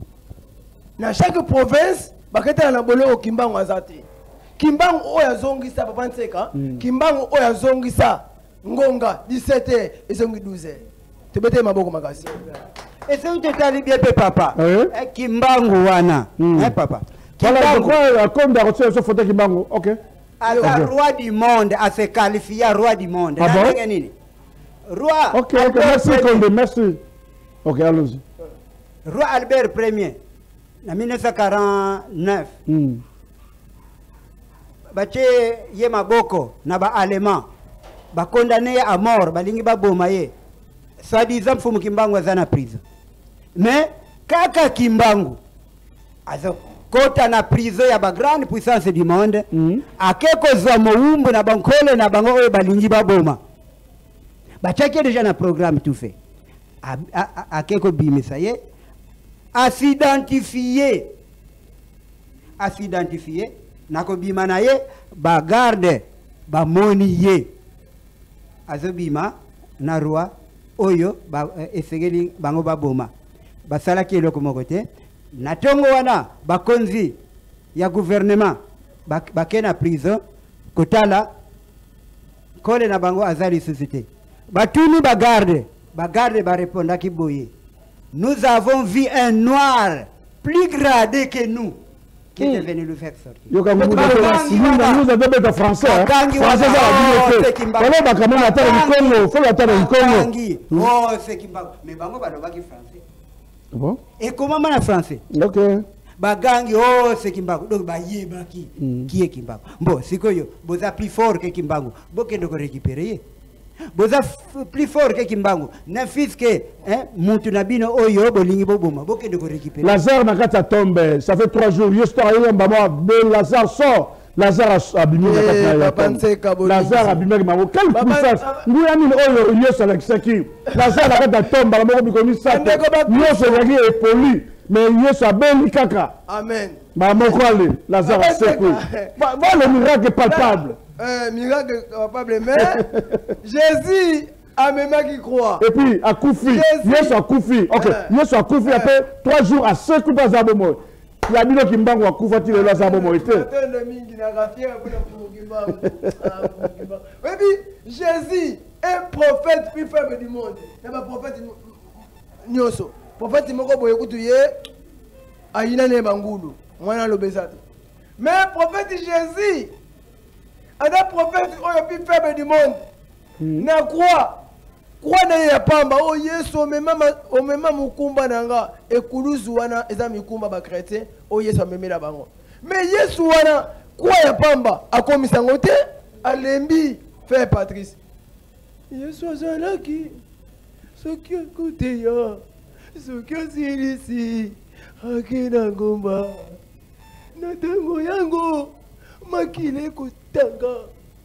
Na chaque province baketa na boloko Kimbangu azate. Kimbangu oya zongisa papa nseka, mm. Kimbangu oya zongisa ngonga dix-sept et zongi douze. Tebete maboko makasi. Et c'est où tu t'as bien papa. Eh? Eh, Kimbangu wana. Mm. Eh papa. Kimbangu voilà comme dans ce photo Kimbangu. OK. As okay. Roi du monde, à se qualifier roi du monde. Ah bon? Roi. Ok, ok, merci Condé, merci. Ok, allons-y. Roi Albert Premier, en mille neuf cent quarante-neuf. Mm. Bache ye maboko na ba allemand ba condamné à mort balingi ba bomaye. Soi-disant Fumu Kimbangu azana prison. Mais kaka Kimbangu azo kota na prison ya ba grande puissance du monde. Mm. Akeko zwa moumbu na bankole na bango oyo balingi ba boma. Bachaki déjà na programme tout fait. Akeko bimisa ye à s'identifier à s'identifier nako bima na ye ba garde ba moni ye azobima na roi oyo ba esegeli bango ba boma basala ki eloko moko te na tongo wana bakonzi ya gouvernement bakena prison kotala kole na bango azali société batuni bagarde bagarde ba répondre ki boye. Nous avons vu un noir plus gradé que nous qui est venu nous faire sortir. Yo comme vous nous avez bête français. Français ça a dit. Voilà ba quand même attendre le Congo, faut attendre le Congo. Oh, c'est Kimbangu. Mais bango ba loba ki français. Bon? Et comment man français? OK. Bagangi oh c'est Kimbangu. Donc ba yeba ki qui est Kimbangu. Bon, sikoyo, boza plus fort que Kimbangu. Bokendo ko récupérer. Boza plus fort que Kimbangu. Na fiske hein mutu na bino oyo bolingi boboma. Bokende ko récupérer. Lazare na kata tombe. Ça fait trois jours. Yo histoire yo mbamo de Lazare sort. Lazare a bimé na kata. Lazare a bimé mamo. Quelle puissance. Nguya ni oyo yo sur l'exécutif. Lazare na kata tombe mamo bikomi ça. Yo se regi est poli. Mais yo sa beli kaka. Amen. Maman kwale Lazare sekou. Voilà le miracle palpable. Un miracle capable, mais Jésus a même qui croit. Et puis, à Koufi, Yes à Koufi, ok, Yes à Koufi, après trois jours à ce coup Zabomo. Il y a des qui m'ont à Koufa, il est là, Zabomo. Et puis, Jésus est un prophète plus faible du monde. Il y a un prophète Nyoso. Prophète Moko Boyekoutuye, Aïna Nebangulu, Mwana Lobezati. Mais prophète Jésus, un prophète le plus faible du monde. Mm. Na croix. Croix na ya pamba. Oh Yesu o mema o mema mukumba nanga ekuluzu wana eza mikumba ba chrétien. Oh Yesu amemela bango. Mais Yesu wana croix ya pamba akomisa ngote alembi frère Patrice. Yesu azalaki soki écoute ya soki asilisi akina ngomba na tango yango makile kutanga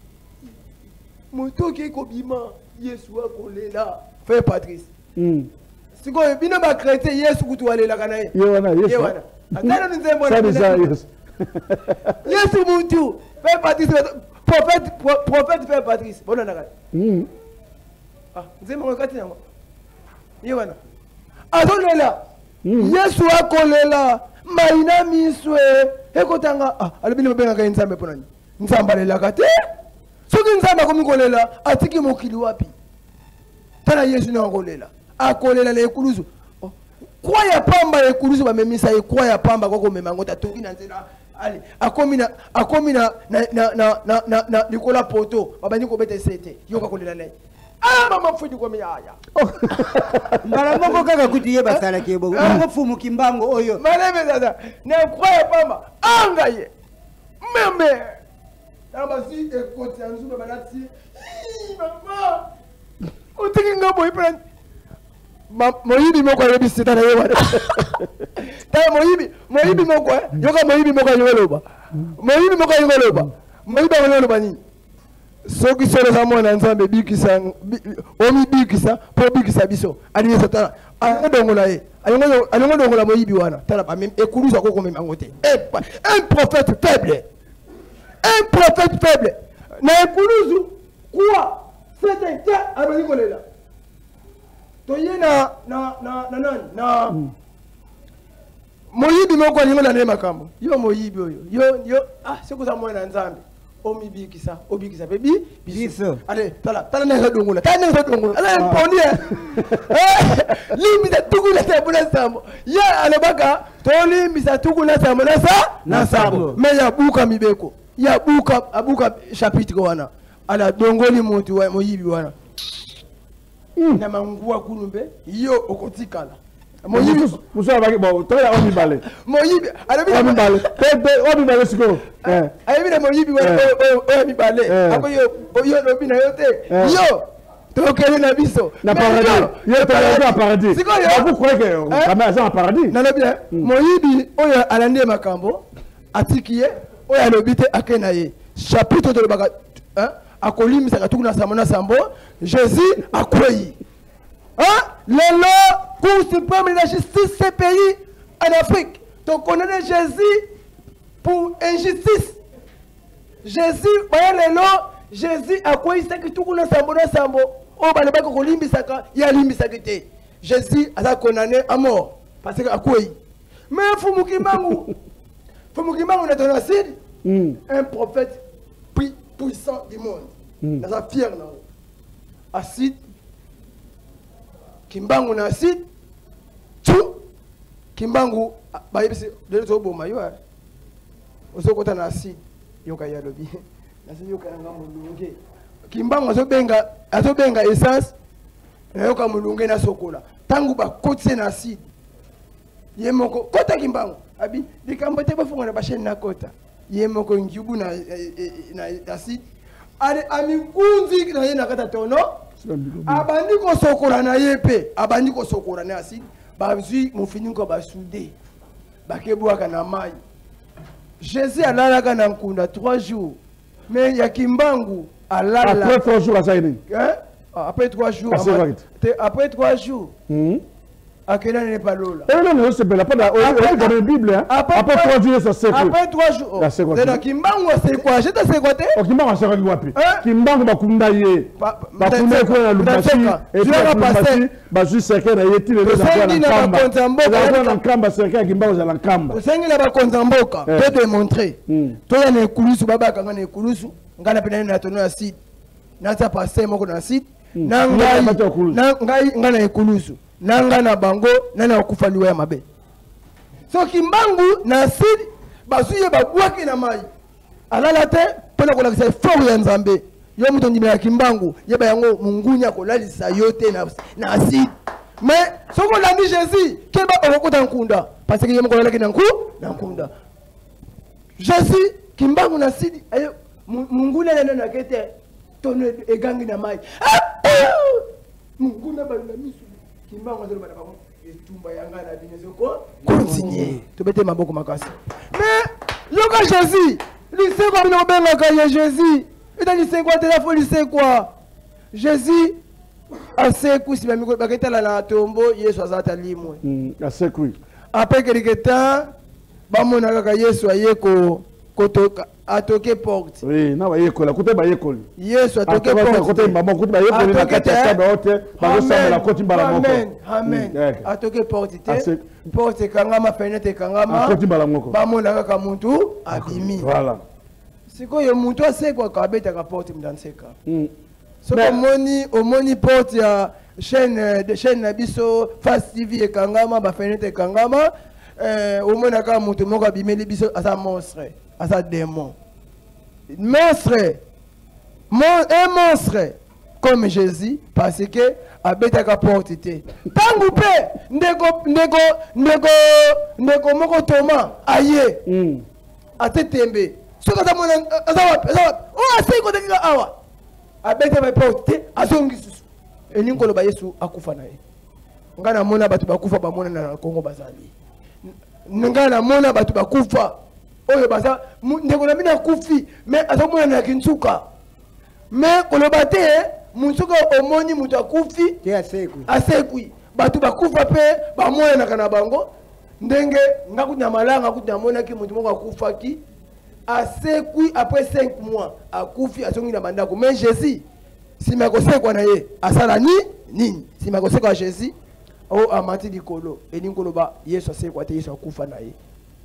motoki kobima Yesu akolela frère Patrice. Mm. Siko bino ba chrétien Yesu kutu alela kana ye. Yewana Yesu. Yewana. Atana nzembo na. Yesu. Yesu muntu frère Patrice prophète prophète frère Patrice. Bona naka. Mm. Ah, nzembo ngakati nango. Yewana. Azolela. Mm. Yesu akolela maina miswe ekotanga ah alibini mabenga ka nzambe ponani. Nzamba lela kate. Soki nzamba komikolela atiki mokili wapi? Tala Yesu na ngolela. Akolela le ekuluzu. Oh, Quoi ya pamba ya kulusu ba memisa ye quoi ya pamba koko memango ta toki na nzela. Allez, akomi na akomi na na na na na na Nicolas Poto, baba niko bete sete. Yoka kolela le. Ah mama fuji kwa miyaya. Mbara moko kaka kutiye basala kebo. Ngo fumu kimbango oyo. Malebe dada. Na quoi ya pamba. Anga ye. Meme. Aba si ekoti anzu baba lati. Mama. Otiki ngabo ipran. Moyibi moko ya bisi tana yewa. Ta moyibi, moyibi moko eh. Yoka moyibi moko yoloba. Moyibi moko yoloba. Moyibi yoloba ni. Soki solo za mwana nzambe bikisa omi bikisa po bikisa biso. Ali yesatana. Angodongola ye. Alongo alongo moyibi wana. Tala pa même ekuluza koko même angote. Un prophète faible. Un prophète faible. Na ekuluzu quoi? C'est un cas abali kolela. Toye na na na na na na moyibi moko alingo na nema kambo yo moyibi oyo yo yo ah sekuza mwana nzambe omibikisa obikisa bebi biso allez tala tala na dongola tala na dongola ala mpondi eh limisa tukula sabula sambo ya alebaka to limisa tukula sambo na sa na sambo me ya buka mibeko ya buka abuka chapitre wana ala dongoli mutu wa moyibi wana na mangua kulumbe yo okotikala moyibi muso ba bo to ya omi bale moyibi alabi omi bale te omi bale siko eh ayi na moyibi wa omi bale ako yo yo no bina yo te yo to kele na biso na paradis yo to ya paradis siko yo vous croyez que kama za paradis na lobi moyibi oyo alande makambo atikiye oyo alobite akena ye chapitre de baka hein akolimisa katukuna samona sambo Jésus a croyé. Hein? Le loi Cour suprême de la justice C P I en Afrique. Donc on a Jésus pour injustice. Jésus, voyez les lois, Jésus a croyé ça que tout le monde sambo na sambo. Oh bah le bac kolimbisa ka ya limbisa kete. Jésus a condamné à mort parce que a croyé. Mais Fumukimangu, Fumukimangu n'a donné acide. Un prophète puissant du monde. Dans sa fière là. Acide. Kimbangu na acide. Tout. Kimbangu ba yebisi de to bo mayo. Osokota na acide. Yoka ya lobi. Na se yoka nga mulunge. Kimbangu azobenga azobenga essence. Na yoka mulunge na sokola. Tangu ba kotse na acide. Yemoko kota Kimbangu. Abi dikambote ba funga na ba chaîne na kota. Yemoko njubu na na acide. Ale amikunzi na yena kata tono abandi ko sokora na yepe abandi ko sokora na asidi bazwi mufini ko basude bakebwaka na mai Jésus alalaka na nkunda trois jours mais ya Kimbangu alala après trois jours asaini hein après trois jours après trois jours hmm? Akena n'est pas là. Eh non, non, c'est pas là. Dans la Bible, hein. Après trois jours, ça c'est quoi? Après trois jours. C'est là Kimbangu c'est quoi? Je te sais quoi? Oh, Kimbangu c'est quoi wapi? Kimbangu bakunda ye. Bakunda ko na Lubumbashi. Et puis Lubumbashi, bazu seka na yeti le za na kamba. Za na kamba seka Kimbangu za na kamba. Usengi na bakonza mboka. Te démontrer. To ya na ekulusu baba kanga na ekulusu. Ngana pena na tono ya site. Na ta passer moko na site. Na ngai na ngai ngana ekulusu. Nanga na bango nana okufaliwa ya mabe. So Kimbangu na asidi basuye babwaki na mai. Alala te pona kola kisa fo ya Nzambe. Yo muto ndime ya Kimbangu yeba yango mungunya kolalisa yote na na asidi. Mais soko landi Jésus keba okota nkunda parce que yemo kola kina nku na nkunda. Jésus Kimbangu na asidi ayo munguna na na kete tono egangi na mai. Munguna balula misu. Kimbangu nzelo bana bango etumba yanga na binezo ko continuer to bete maboko makasi mais yoka Jésus lui c'est quoi bino benga ka ya Jésus ita ni c'est quoi te la folie c'est quoi Jésus ase kusi ba miko baketala na tombo Yesu azata limwe ase kui après quelque temps ba mona kaka Yesu ayeko kotoka atoke porte oui na ba yekola kote ba yekoli Yesu atoke porte kote ba kote ba yekoli na kati ya table hote ba ressemble la koti mbala moko amen amen atoke porte te porte kangama fenêtre kangama koti mbala moko ba mona kaka muntu abimi voilà siko yo muntu asekwa kabeta ka porte mdanseka soko moni omoni porte ya chaîne de chaîne na biso Face T V ekangama ba fenêtre ekangama euh au moins aka moto moko abimeli biso asa monstre asa démon monstre mon un monstre comme Jésus parce que abetaka porte te tangu pe ndeko ndeko ndeko ndeko moko Thomas aye mm. atetembe soka za mwana azawa azawa o asiko tekika awa abeta ba porte te azongi susu eningo ba Yesu akufa naye ngana mona batu bakufa bamona na Kongo bazali ngana mona batu bakufa oyo baza ndeko na bina kufi mais azomona na kinsuka mais koloba te munsuka omoni mutu akufi te asekwi asekwi batu bakufa pe bamona na kana bango ndenge ngakunya malanga kunya mona ki mutu moko akufa ki asekwi après cinq mois akufi asongi na bandako mais Jésus si makosekwa na ye asala ni nini si makosekwa Jésus o amati likolo eni koloba Yesu asekwa te Yesu akufa na ye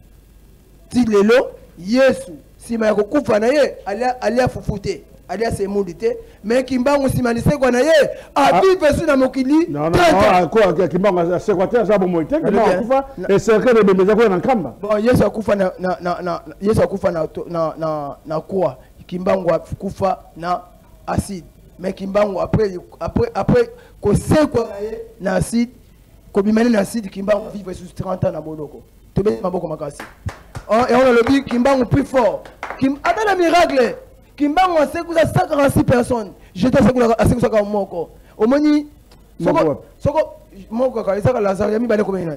ti lelo Yesu si makokufa na ye alia alia fufute alia semudi te mais kimbangu si malisekwa na ye abive su na mokili non non quoi kimbangu asekwa te asa bomo te kimbangu akufa et c'est que de bembeza ko na kamba bon Yesu akufa na na na Yesu akufa na na na na kwa kimbangu akufa na acide mais kimbangu après après après ko sekwa na acide ko bimani na acide kimbangu vivre sur trente ans na boloko to be maboko makasi oh et on a le but kimbangu plus fort kim attends le miracle kimbangu a sekwa cent quarante-six personnes j'étais sekwa a sekwa moko omoni soko soko moko ka isaka Lazare yami bale ko menani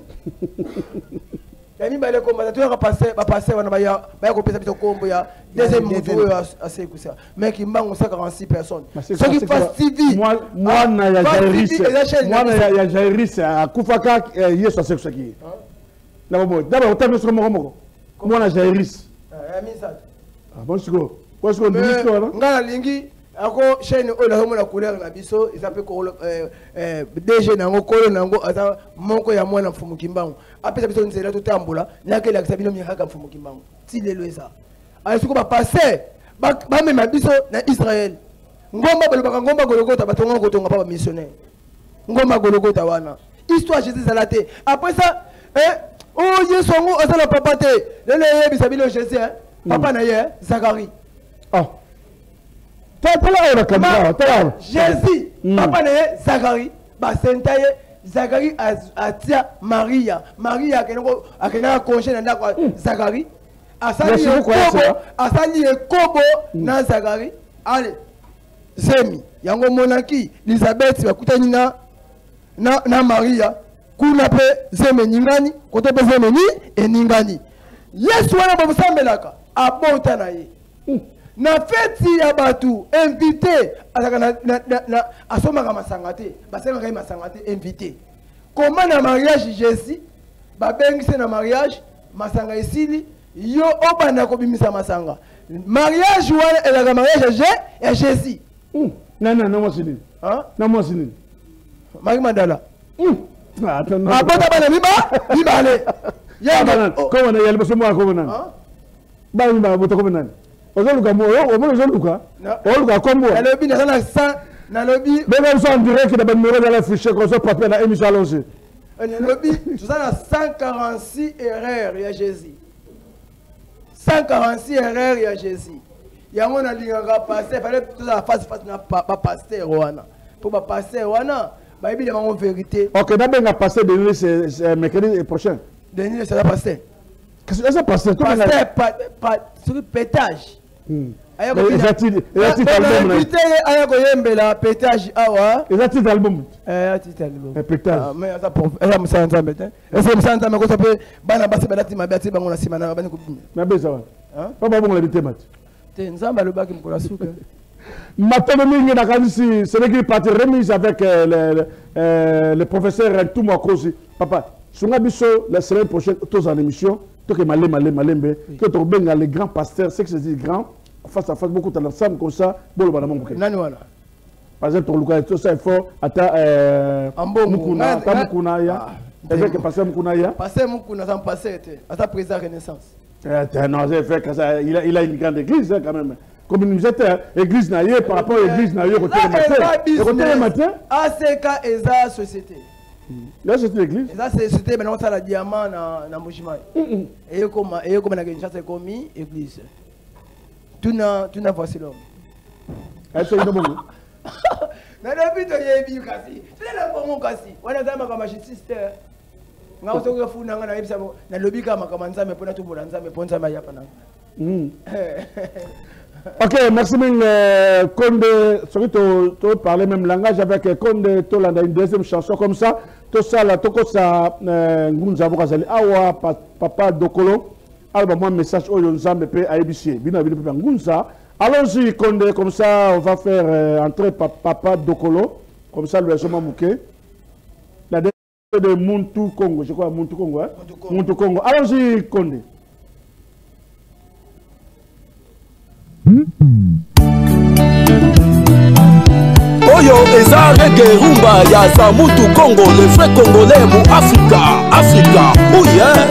yami bale ko mata to ka passer ba passer wana ba ya ba ko pesa biso kombo ya deuxième moto a sekwa ça mais kimbangu cent quarante-six personnes ce qui passe T V moi moi na ya Jairis moi na ya Jairis akufaka Yesu asekwa ki na bomo d'abord otambe sur moko moko moi na Jairis yami ça ah bon siko quoi siko ndisiko wana ngana lingi ako chaîne oyo nazomona couleur na biso eza mpe D G nango kolo nango aza moko ya mwana mfumu kimbangu apesa biso nzela totambola nakelakisa bino miracle mfumu kimbangu ti lelo eza ayesiko bapaster bamema biso na Israël ngomba balobaka ngomba gologota batonga kotonga pa bamissionnaire ngomba gologota wana histoire Jésus ezala te après ça oh Yesu yango azala papa te lelo eyebisa bino Jésus papa na ye Zacharie ah Jésus, papa ne Zacharie, basenta ye Zacharie atia Maria, Maria akena congé na ndako Zacharie, asali kobo, asali kobo na Zacharie. Allez, zemi, yango monaki, Elisabeth bakutani na na na Maria, kuna pe zeme ningani, kote pe zeme ni eningani. Yesu wana babusambelaka, abota na ye. Na feti ya batu invité azaka na na na asomaka masanga te basenga kai masanga te invité comment na mariage Jésus ba bengise na mariage masanga esili yo obana ko bimisa masanga mariage wana ezaka mariage ya Jésus na na na mosini hein na mosini Marie Mandala ah attends abota bana miba mibale ya bana comment na yalba somo ko bana hein ba miba bota ko bana ozoluka moyo omona ozoluka oluka kombo na lobi na sana cent na lobi bébé so en direct na numéro de la fiche comme ça papier na émission allongé na lobi tu sana cent quarante-six erreurs ya Jésus cent quarante-six erreurs ya Jésus yango na lingaka pasteur fallait tout ça face face na ba pasteur wana pour ba pasteur wana ba yebi la vérité. OK na benga pasteur de c'est mercredi prochain Denis c'est la pasteur qu'est-ce que ça pasteur pasteur pas sur pétage. Ezati ezati album na invité aya ko yembela pétage awa ezati album eh ezati album pétage mais ça pour ça musa nzambe te ese musa nzambe ko sape bana basi balati mabati bango na sima na bani ko bina na beza wa hein pas bon la bitemati te nzambe alobaki mkola suka Maintenant, c'est celui qui est parti remise avec euh, le, euh, le professeur Touma Kosi. Papa, sur la semaine prochaine, tous en émission, tout que malé, malé, malé, que tu as les grands pasteurs, c'est que c'est dit grand, face à face, beaucoup de l'ensemble comme ça, bon, le bonhomme. Par exemple, ton Lucas, tout ça, il faut attendre Mukuna, attendre Mukuna, ya. C'est que passer Mukuna, ya. Passer Mukuna, ça me passait, à ta président Renaissance. Non, c'est fait que ça, il a une grande église quand même. communicateur église na ye par rapport à l'église na yo côté matin côté matin A C K eza société là c'est l'église eza société maintenant ça la diamant na na Mbujimayi et comme et comme na Kinshasa komi église tuna tuna voici l'homme est-ce que bon na depuis to yebi kasi c'est la bon kasi wana zama kama sister nga usoka funa nga na yebisa na lobika makama nzambe pona to bola nzambe ponza ma yapa na ok, merci bien. Euh, Konde, sorry, tu parler même langage avec Konde, tu as une deuxième chanson comme ça. Tout ça, là, tout ça, Ngunza Bokazali, Awa, Papa Dokolo, alors moi, message, oh, Nzambe, P, A B C, Bina, Bina, Bina, Ngunza. Allons-y, Konde, comme ça, on va faire euh, entrer Papa Dokolo, comme ça, le version Mouké. La dernière de Muntu Congo, je crois, Muntu Congo, hein? Muntu Congo. Allons-y, Konde. Oyo eza reggae rumba ya Zamutu Congo, le vrai congolais mu Africa, Africa, oh yeah.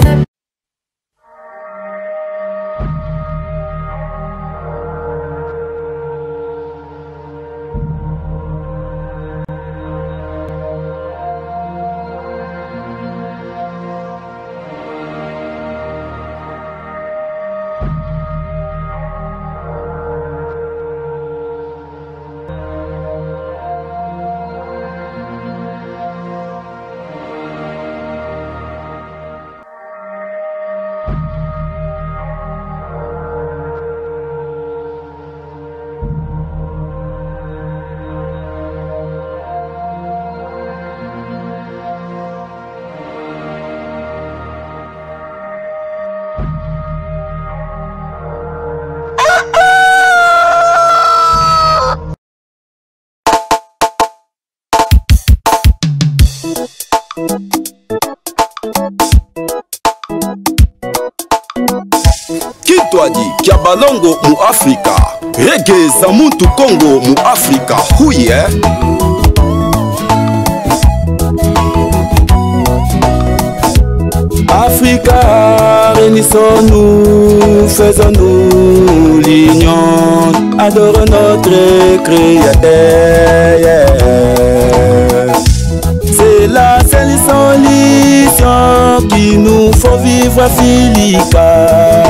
Kitwadi Kiabalongo mu Africa, reggae Zamutu Congo mu Africa, oui eh? Africa, réunissons-nous, faisons-nous l'union, adorons notre Créateur. Yeah. C'est la seule solution qui nous faut vivre à Filika.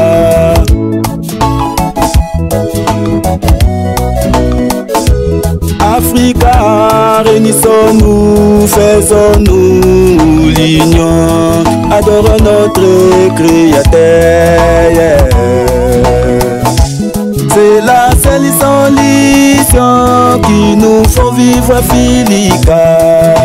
Africa, réunissons-nous, faisons-nous l'union, adorons notre Créateur. Yeah. C'est la seule solution qui nous faut vivre à Filika.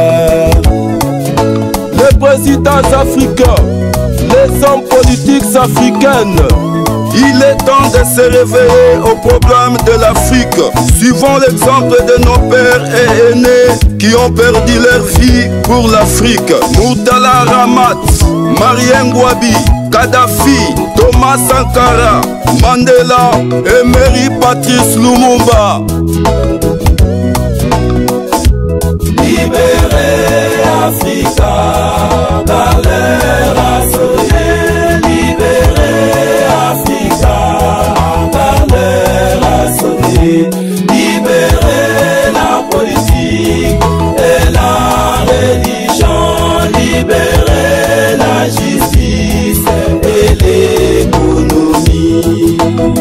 Les présidents africains, les hommes politiques africaines, il est temps de se réveiller aux problèmes de l'Afrique. Suivons l'exemple de nos pères et aînés qui ont perdu leur vie pour l'Afrique. Murtala Ramat, Marien Ngouabi, Kadhafi, Thomas Sankara, Mandela et Mary Patrice Lumumba. Libérez Africa, par leur assommé. Libérez Africa, par leur assommé. Libérez la politique et la religion. Libérez la justice et l'économie.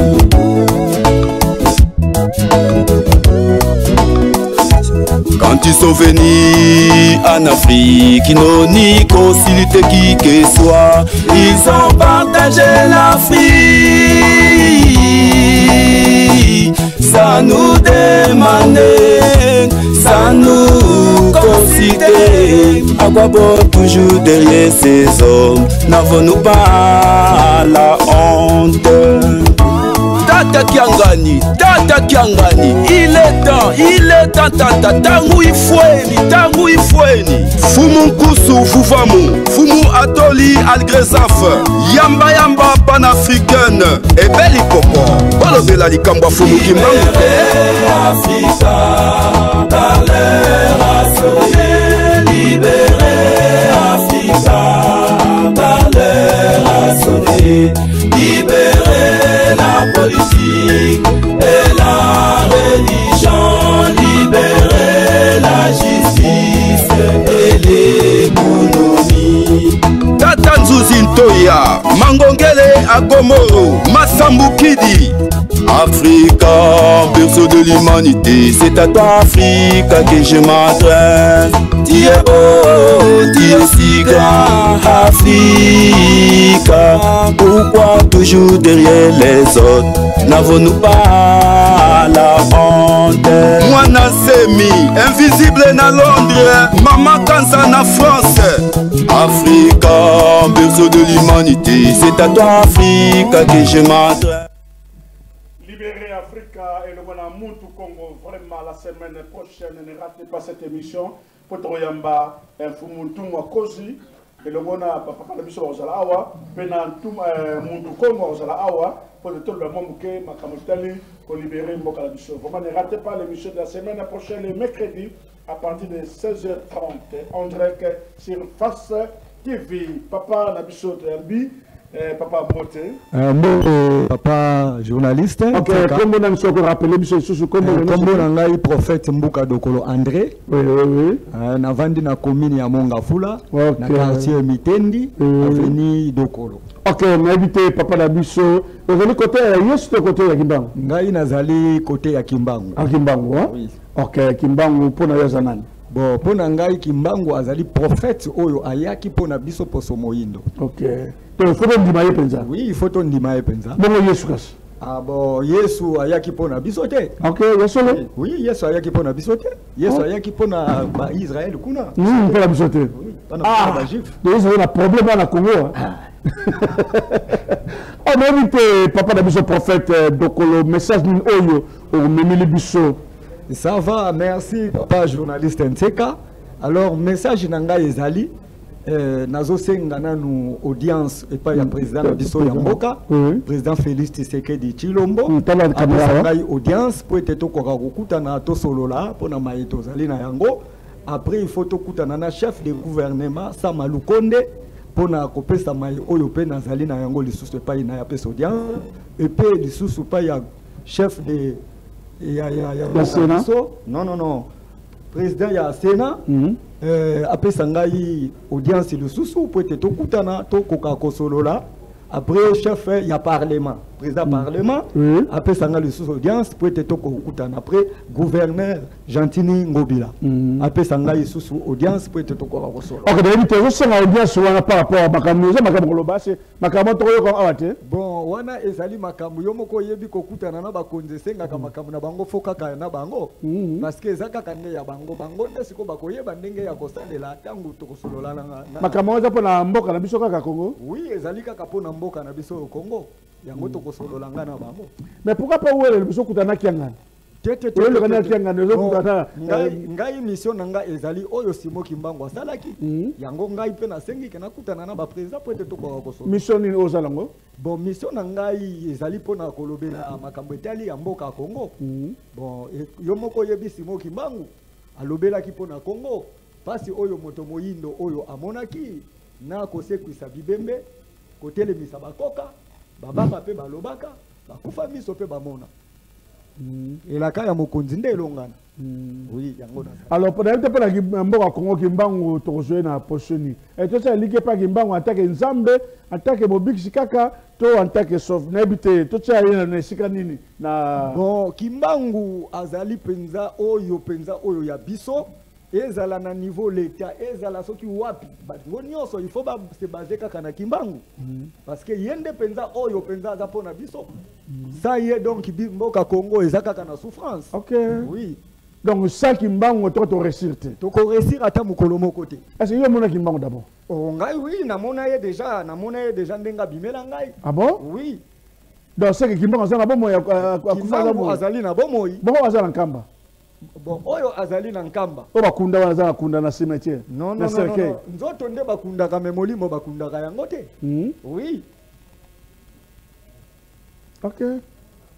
Quand ils sont venus en Afrique, ils n'ont ni consulté qui que soit. Ils ont partagé l'Afrique sans nous demander, sans nous considérer. À quoi bon toujours derrière ces hommes? N'avons-nous pas la honte? Tata Kiangani, Tata Kiangani, il est temps, il est temps, Tata, tangu ifweni, tangu ifweni. Fumu Nkusu, Fufamu, Fumu Atoli, Algrezaf, Yamba Yamba panafricaine, et Beli Popo, Bolo Bela Likamba, Fumu Kimbangu. Africa, par leur assommé, libérez Africa, par leur assommé, libérez la la politique et la religion, libérer la justice et l'économie. Tata Nzuzi Ntoya, Mangongele à Gomoro, Massambukidi. Africa, berceau de l'humanité, c'est à toi Africa que je m'adresse. Tu es beau, tu es si grand, Africa. Pourquoi toujours derrière les autres? N'avons-nous pas la honte? Moi Nasemi, invisible na Londres, Maman Kansa na France. Africa, berceau de l'humanité, c'est à toi Africa que je m'adresse. Libérer Africa et le Moutou Congo, vraiment la semaine prochaine, ne ratez pas cette émission. Potroyamba, Fumuntu Mwakozi, et le Mona Papa Nabiso Ozalawa, Penantum Moutou Congo Ozalawa, pour le tour de Mamouké, Makamotali, pour libérer Mokalabiso. Vraiment ne ratez pas l'émission de la semaine prochaine, le mercredi, à partir de seize heures trente, en direct sur Face T V. Papa Nabiso Tambi. Eh, papa Moté. Euh, moi, papa journaliste. Ok, comme on a encore rappelé, monsieur Soussou, comme on a eu prophète Mbuka Dokolo André. Oui, oui, oui. Na vandi na commune ya Mongafula. Na quartier Mitendi. Avenue Dokolo. Ok, on a invité papa Nabiso. Vous allez côté, yes, de côté ya Kimbangu. Ngai nazali côté ya Kimbangu. Ah, Kimbangu, hein? Oui. Ok, Kimbangu, pour na yazanani. Bon, pour Nangai Kimbangu azali prophète oyo ayaki pour na biso poso moyindo. Ok. Donc, il faut qu'on dimaye penza. Oui, il faut qu'on dimaye penza. Bon, Yesu kas. Ah bon, Yesu ayaki pour na biso te. Ok, Yesu le. Oui, Yesu ayaki pour na biso te. Yesu ayaki pour na ba Israël kuna. Non, pas la biso te. Oui, pas na ba juif. Donc, il y a un problème dans la Congo. On a invité papa na biso prophète Dokolo message min oyo au Memili biso. Ça va, merci papa journaliste Nteka. Alors message nanga ezali euh, nazo senga nanu audience et pas ya président Nabiso Yamboka, oui. Président Félix Tshisekedi Chilombo. Après audience pour être to kokakuta na to solola pour na maito zali na yango. Après il faut to kuta na chef de gouvernement Samalu Konde pour na kopesa mai oyo pe na zali na yango lisusu pa ina ya pesa audience et puis lisusu pa ya chef de il y a, il y a, il y a, le Sénat. Non, non, non. Président, il y a Sénat. Mm-hmm. euh, après, Sangaï, audience, le sous-sous, pour être tout coutana, tout coca kosolola. Après, chef, il y a Parlement. Président mm-hmm. Parlement. Mm-hmm. Après, Sangaï, le sous-audience, pour être tout coutana. Après, gouverneur Gentini Ngobila. Mm-hmm. Après, Sangaï, sous-audience, pour être tout coca kosolola. Ok, donc, tu sais, l'audience, par rapport à Makamou, Makamou Loba, c'est Makamou Toyo comme Awate. Bon, wana ezali Makamou, yomoko yebi kokutana na bakonze senga ka Makamou na bango foka ka na bango. Parce que ezaka kande ya bango, bango nde siko bakoyeba ndenge ya kosalela tangu tokosolola na. Makamou za pona mboka na biso kaka Congo? Oui, ezali kaka pona mboka na biso Congo. Yango tokosolola nga na bango. Mais pourquoi pas ouele biso kutana kiangana? Tete tete ngai mission nanga ezali oyo Simo Kimbangu asalaki yango ngai pe na sengi ke nakutana na ba président po ete tokoka kosola mission ni ozalango bon mission ngai ezali pona kolobela makambo etali ya mboka Congo bon yo moko yebi Simo Kimbangu alobelaki pona Congo pasi oyo moto moyindo oyo amonaki na kosekwisa bibembe kotelemisa bakoka bababa pe balobaka bakufa miso pe bamona. Et la kaya mokonzi nde elongana. Oui, yango na. Alors pour être pour la mboka Congo Kimbangu to jouer na pochoni. Et tout ça ligue pas Kimbangu attaque Nzambe, attaque Bobiki Kaka, to attaque sauf n'habité, tout ça yana na sika nini na. Bon, Kimbangu azali penza oyo penza oyo ya biso. Ezala na niveau l'état, ezala soki wapi. Bango nyonso il faut ba se baser kaka na Kimbangu. Parce que yende penza oyo penza za pona biso. Ça y est donc mboka Congo ezaka kana souffrance. OK. Oui. Donc ça Kimbangu to to réussir te. To ko réussir ata mukolo moko te. Est-ce que yo mona Kimbangu d'abord? Oh ngai oui, na mona ye déjà, na mona ye déjà ndenga bimela ngai. Ah bon? Oui. Donc c'est que Kimbangu azala bomo ya Kimbangu azali na bomo yi. Bon azala nkamba. Bon, oyo azali na nkamba. O bakunda wana za kunda na cimetière. Non non non non. Nzoto nde bakunda ka memolimo bakunda ka yango te. Oui. OK.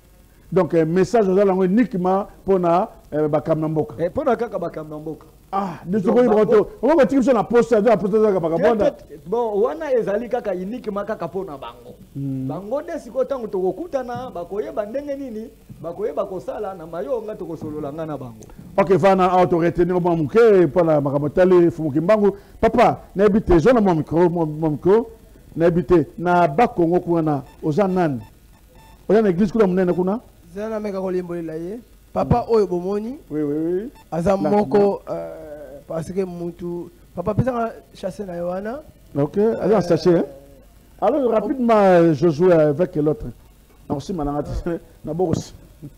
Donc, un message aux gens uniquement pour na bakam namboka. Et pour na kaka bakam namboka. Ah, de ce qu'on y on va tirer sur la poste, la poste de la bakabonda. Bon, wana ezali kaka uniquement kaka pour na bango. Bango de siko tango tokokuta na bakoye bandenge nini, bakoye bakosala na mayonga tokosolola ngana bango. Ok, vana auto retenir au mouké pour la makamotali fumukimbangu. Papa, n'habite zone mon micro, mon micro, n'habite na bakongo kuna ozanan. Oya na église kuna munene kuna? Zana meka kolimbolela ye. Papa oyo bomoni. Oui oui oui. Aza moko euh, parce que mutu papa pesa chasser na Yohana. OK, allez en sachet hein. Alors rapidement je joue avec l'autre. Non si mananga na boss.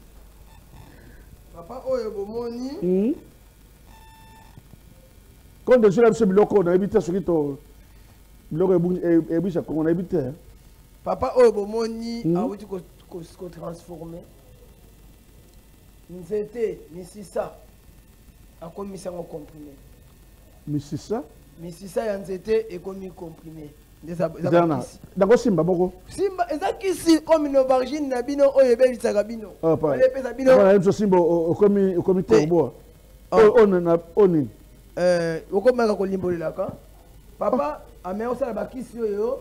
Papa oyo bomoni. Mhm. Quand de cela ce biloko na habité sur to biloko e bisha ko na habité. Papa oyo bomoni a wuti ko ko transformer. Nzete misisa akomisa ngo comprimé. Misisa? Misisa ya nzete ekomi comprimé. Ndeza Dana. Dako simba boko. Simba ezakisi comme une aubergine na bino oyo ebebisaka bino. Ah pas. Ole pesa bino. Voilà, une simba au komi au comité bois. On na oni. Euh, okomaka kolimbolelaka. Papa ame osala bakisi oyo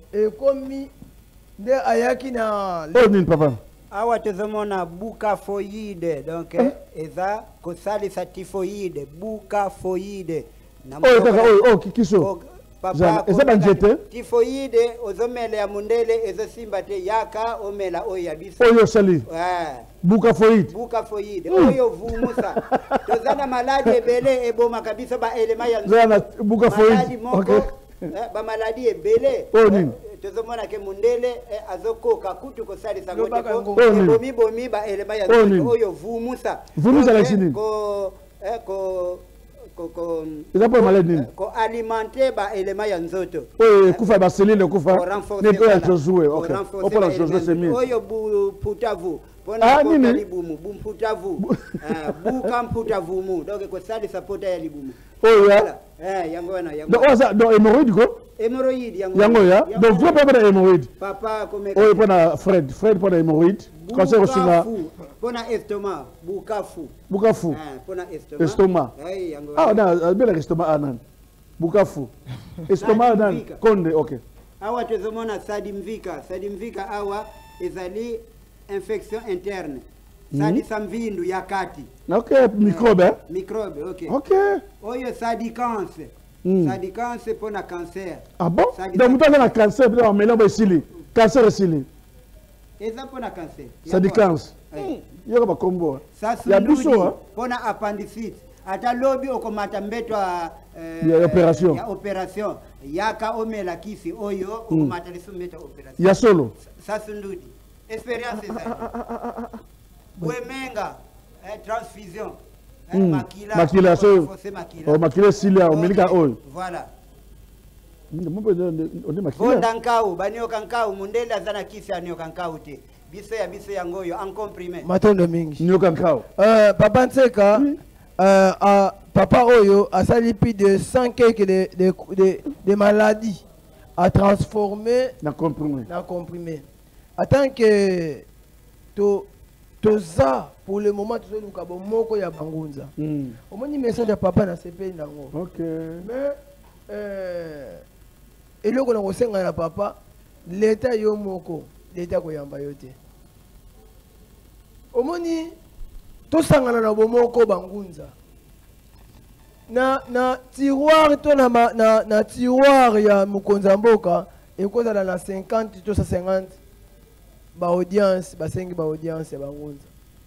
ekomi nde ayaki na oni papa. Awa tozomona bucafoide donc eh? eza kosalisa typhoïde bucafoide oh kaka oh oh kikiso papa eza banjete typhoïde ozomela ya mundele ezosimba te yaka omela oyo ya biso oyo sali ouais bucafoide bucafoide oyo vumusa tozana maladi ebele eboma kabisa ba elema ya zana bucafoide okay ba maladi ebele oh nini tozomona ke mundele azokoka kutu kosalisa ngote bomi bomi ba elema ya oyo vumusa vumusa la chini ko ko ko ko eza pour malade nini ko alimenter ba elema ya nzoto oyo kufa ba selile kufa ne peut être joué OK on peut la jouer c'est mieux oyo bu putavu pona ko libumu bu putavu buka mputavu mu donc ko salisa pota ya libumu oyo ya eh yango wana yango donc oza donc hémorroïde ko hémorroïde yango yango ya donc vous pas de hémorroïde papa comme oyo pona Fred Fred pona hémorroïde cancer aussi là pona estomac bukafu bukafu eh pona estomac estomac eh yango ah na bela estomac anan bukafu estomac anan konde OK awa tozomona sadimvika sadimvika awa ezali infection interne sadi samvindu ya kati OK microbe hein microbe OK OK oyo sadicance sadicance pona cancer ah bon donc mutu aza na cancer peut-être amelango esili cancer esili eza pona cancer sadicance yoko bakombo ya biso pona appendicite ata lobi okomata mbetwa ya opération ya opération yaka omela kisi oyo okomata lisumeta opération ya solo sasa ndudi expérience ça Bwemenga transfusion makila makila so oh makila silia omelika oil voilà mo pe on makila bonda nkau banioka nkau mundele azana kisi anioka nkau te biso ya biso yango yo en comprimé matondo mingi nioka nkau euh papa Nseka euh a papa oyo asali plus de cent quelques de de de, de maladies à transformer na comprimé na comprimé en tant que to toza pour le moment tout le kabo moko ya bangunza mm. omoni message ya papa na sepeli nango OK mais euh eloko na kosenga na papa l'état yo moko l'état ko yamba yo te omoni to sangana na bomoko bangunza na na tiroir to na na, na tiroir ya mukonza mboka ekozala na cinquante to cinquante ba audience basengi ba audience ya bangunza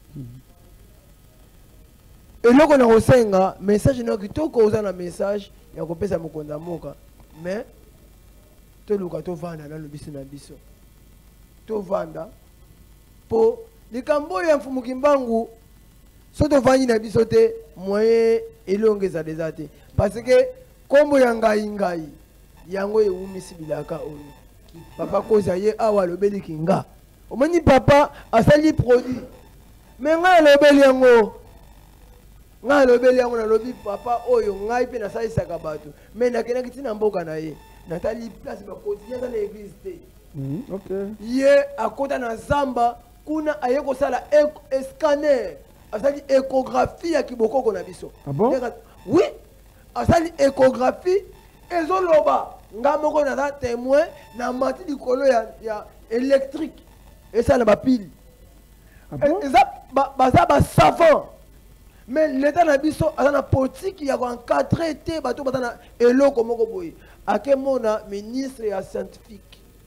eloko na kosenga message na kitoko oza na message ya kopesa mukonza mboka mais to luka to vanda na biso na biso to vanda po likambo ya mfumuki mbangu so to vanyi na biso te moye elongeza déjà te parce que kombo ya ngai ngai yango ewumisi bilaka oyo papa koza ye awa lobeli kinga omoni papa asali produit mais ngai lobeli yango ngai lobeli yango na lobi papa oyo ngai pe nasalisaka bato mais nakendaki ntina mboka na ye natali place bakotiya za na église te OK ye akota na zamba kuna aye kosala scanner asali échographie ya kibokoko na biso. Ah bon? Oui, asali échographie ezoloba nga moko na témoin na mati likolo ya, ya électrique et ça na ba pile. Ah bon? Eza ba baza ba savant. Mais l'état na biso azana politique ya ko encadrer te bato batana eloko moko boye. Ake mona ministre ya scientifique.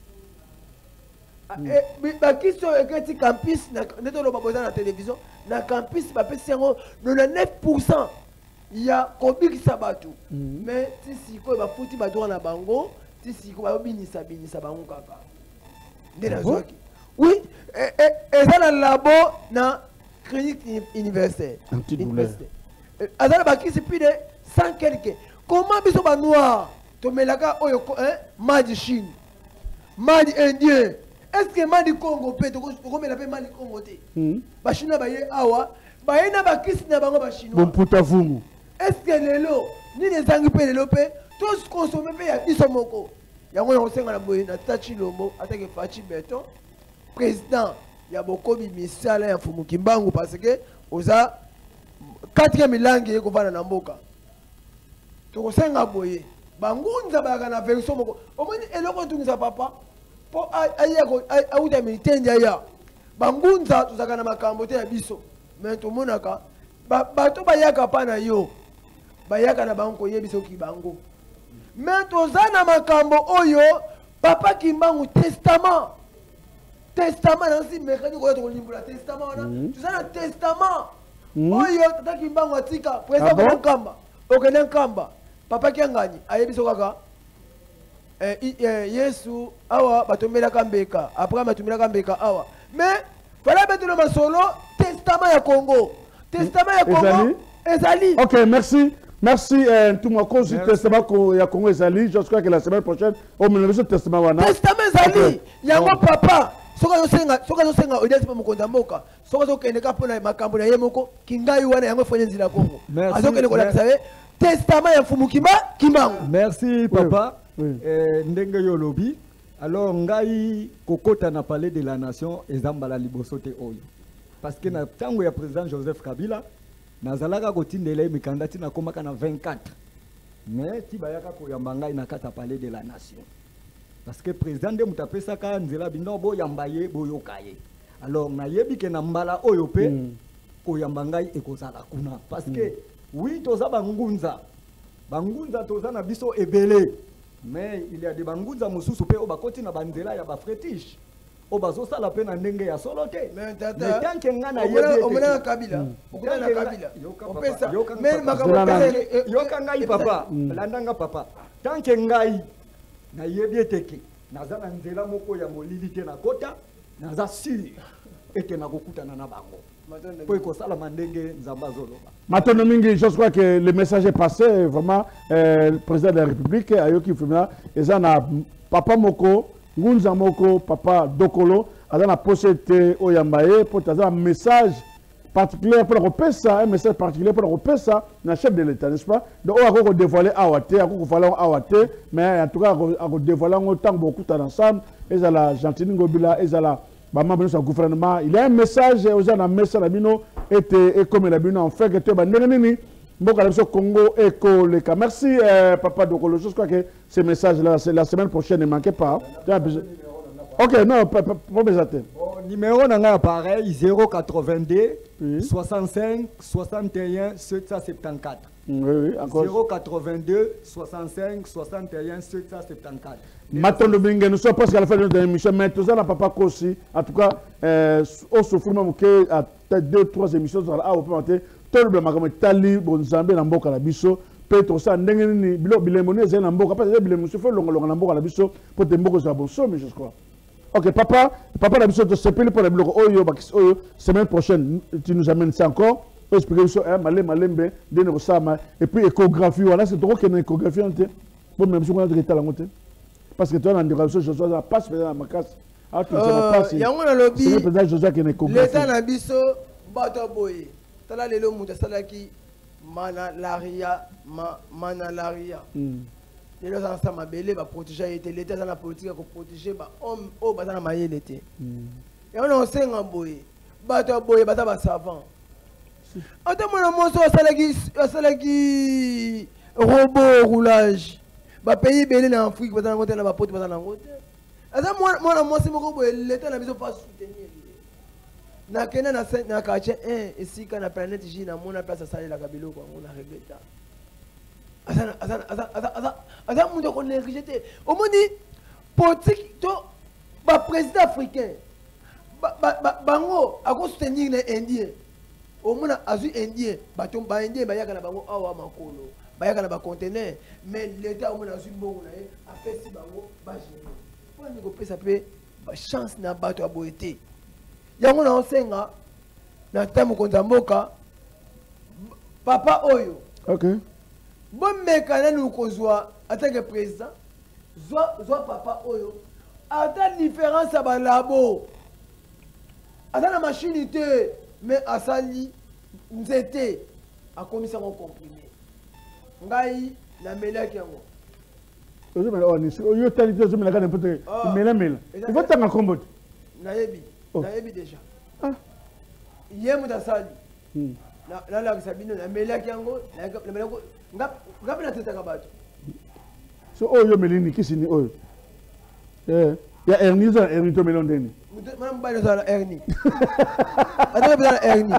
Mm. Et bakiso eketi campus na netolo baboza na télévision na campus bapesi yango quatre-vingt-dix-neuf pour cent ya kobikisa bato. Mm. Mais ti siko bafuti bato na bango ti siko babinisa binisa bango kaka. Ndena zoki. Oui, et ça na labo na clinique universitaire. Universitaire. Azana bakisi plus de cent quelques. Comment biso ba noir to melaka oyo hein madi Chine. Madi indien. Est-ce que madi Congo peut to ko mela pe madi Congo te? Ba Chinois ba ye awa, ba ye na bakisi na bango ba Chinois. Bon puta vumu. Est-ce que lelo ni les zangi pe lelo pe tous consommer pe ya biso moko. Yango yango senga na boye na tachi lombo atake fachi beton. Président ya bokobi misala ya Mfumu Kimbangu parce que oza quatrième langue yeko bana na mboka to senga boye bangunza baka na version moko omoni eloko tunza papa po aya ko auta militende aya bangunza tuzaka na makambo te ya biso mais to monaka bato bayaka pa na yo bayaka na banko yebiso kibango mais toza na makambo oyo papa Kimbangu testament testament nansi mercredi ko to limbola testament wana tuzana testament oyo tata Kimbangu atika presa ko nkamba okene nkamba papa kiangani ayebiso kaka eh Yesu awa batombela kambeka après batumela kambeka awa mais fala betulo masolo testament ya Congo testament ya Congo ezali. OK, merci. Merci tout mon cause testament ko ya Congo ezali. J'espère que la semaine prochaine au milieu de ce testament wana. Testament ezali. Yango papa soka zo senga soka zo senga audience pa mukonda mboka soka zo kende ka pona makambo na ye moko kingai wana yango fanya nzila Kongo azokende ko lakisa ye testament ya Mfumu Kimbangu. Merci papa. Eh ndenge yo lobi alors ngai kokota na palais de la nation ezambala liboso te oyo parce que na tango ya président Joseph Kabila nazalaka kotindela mikanda tina komaka na vingt-quatre mais ti bayaka koyamba ngai na kata palais de la nation. Parce que le président de Moutapesaka nzela bindo bo yambaye boyokaye. Alors na yebi ke na mbala oyope ko yambangai ekozala kuna parce que oui toza bangunza. Bangunza toza na biso ebele. Mais il y a des bangunza mususu pe obakoti na banzela ya ba fétiche. Obazo sala pe na ndenge ya solote. Mais tata. tant que ngana yebi. Omona Kabila. Omona Kabila. Opesa. Mais makambo yoka ngai papa. Landanga papa. Tant que ngai na yebi eteke naza na nzela moko ya molili te na kota naza sûr ete na kokutana na bango po ekosala mandenge nzamba zoloba Maintenant mingi je crois que le message est passé vraiment euh, le président de la République ayoki fumina ezana papa moko ngunza moko papa dokolo azana posete oyambaye po taza message particulier pour le ça un message particulier pour le ça na chef de l'État n'est-ce pas donc on va dévoiler awate on va dévoiler awate mais en tout cas on va dévoiler autant beaucoup ensemble et ça la gentille ngobila et ça la maman de gouvernement il y a un message aux gens un message la bino était et comme la bino en fait que tu ba nini mboka la Congo éco le cas merci euh, papa Dokolo je crois que ce message là c'est la semaine prochaine ne manquez pas OK non pas besoin. Numéro nanga pareil zéro quatre-vingt-deux soixante-cinq soixante et un sept cent soixante-quatorze. Oui, oui, encore. zéro quatre-vingt-deux soixante-cinq soixante et un sept cent soixante-quatorze. Maintenant, nous sommes presque à la fin de notre émission, mais tout ça, n'a pas aussi. En tout cas, on se fout même que à deux, trois émissions, on peut monter tout le monde, Tali, Bonzambé, Namboka, la Bisso, peut-être ça, Nengeni, Bilo, Bilemoné, Namboka, pas de Bilemoné, il faut le Namboka, la Bisso, pour te Mboko, Zabonso, mais je crois. Ok, papa, papa, la Bisso, de se payer pour le bloc, Oyo, Oyo, semaine prochaine, tu nous amènes ça encore. Explication, malé, malembe, dénero sama, et puis échographie, voilà, c'est trop qu'il y a une échographie en tête. Bon, même si on a des états là, parce que tu as une échographie, je dois passer dans ma casse. Ah, tu ne sais pas si. Il y a un lobby. C'est le président Joseph qui est une échographie. L'État n'a biso, bato boy. Tala lelo muta salaki manalaria, manalaria. Les gens ensemble belé va protéger l'État dans la politique pour protéger ba homme au bazana maye l'été. Et on a cinq boy. Bato boy, bato ba savant. Attends, mon amour, ça c'est qui robot roulage. Ba pays belé en Afrique, bato na côté na ba pote bato na côté. Attends, moi moi moi c'est mon robot, l'état na biso pas soutenir. Na kena na na quartier un ici quand na planète J na mona place ça la kabilo kwa on a regretta. Attends, attends, attends, attends, attends, mon on est rejeté. Au moins dit politique to ba président africain. Ba ba bango a ko soutenir les indiens. Au moins azu indien, ba to ba indien ba yaka na bango awa makolo. Ba yaka na ba conteneur, mais l'état au moins azu bongo na ye a fait si bango ba gérer. Pour ni ko pesa pe ba chance na bato a boité. Yango na osenga na tamu konza mboka papa oyo. OK. Bon mekana nous kozwa en tant que président, zwa zwa papa oyo. Ata différence ba labo. Ata na machine te mais asali nzete a commis en comprimé. Ngai na melaki yango. Ozo mela oni, yo tali to zo mela kana pote. Mela mela. Il faut tanga kombo. Na yebi. Na yebi déjà. Ah. Yemu da sali. Hmm. Na la la sabino na melaki yango, na na melako ngap ngap na teta kabato. So oyo melini kisini oyo. Eh, ya Ernie za Ernie to melondeni. Madame Bayo za Ernie. Adama za Ernie.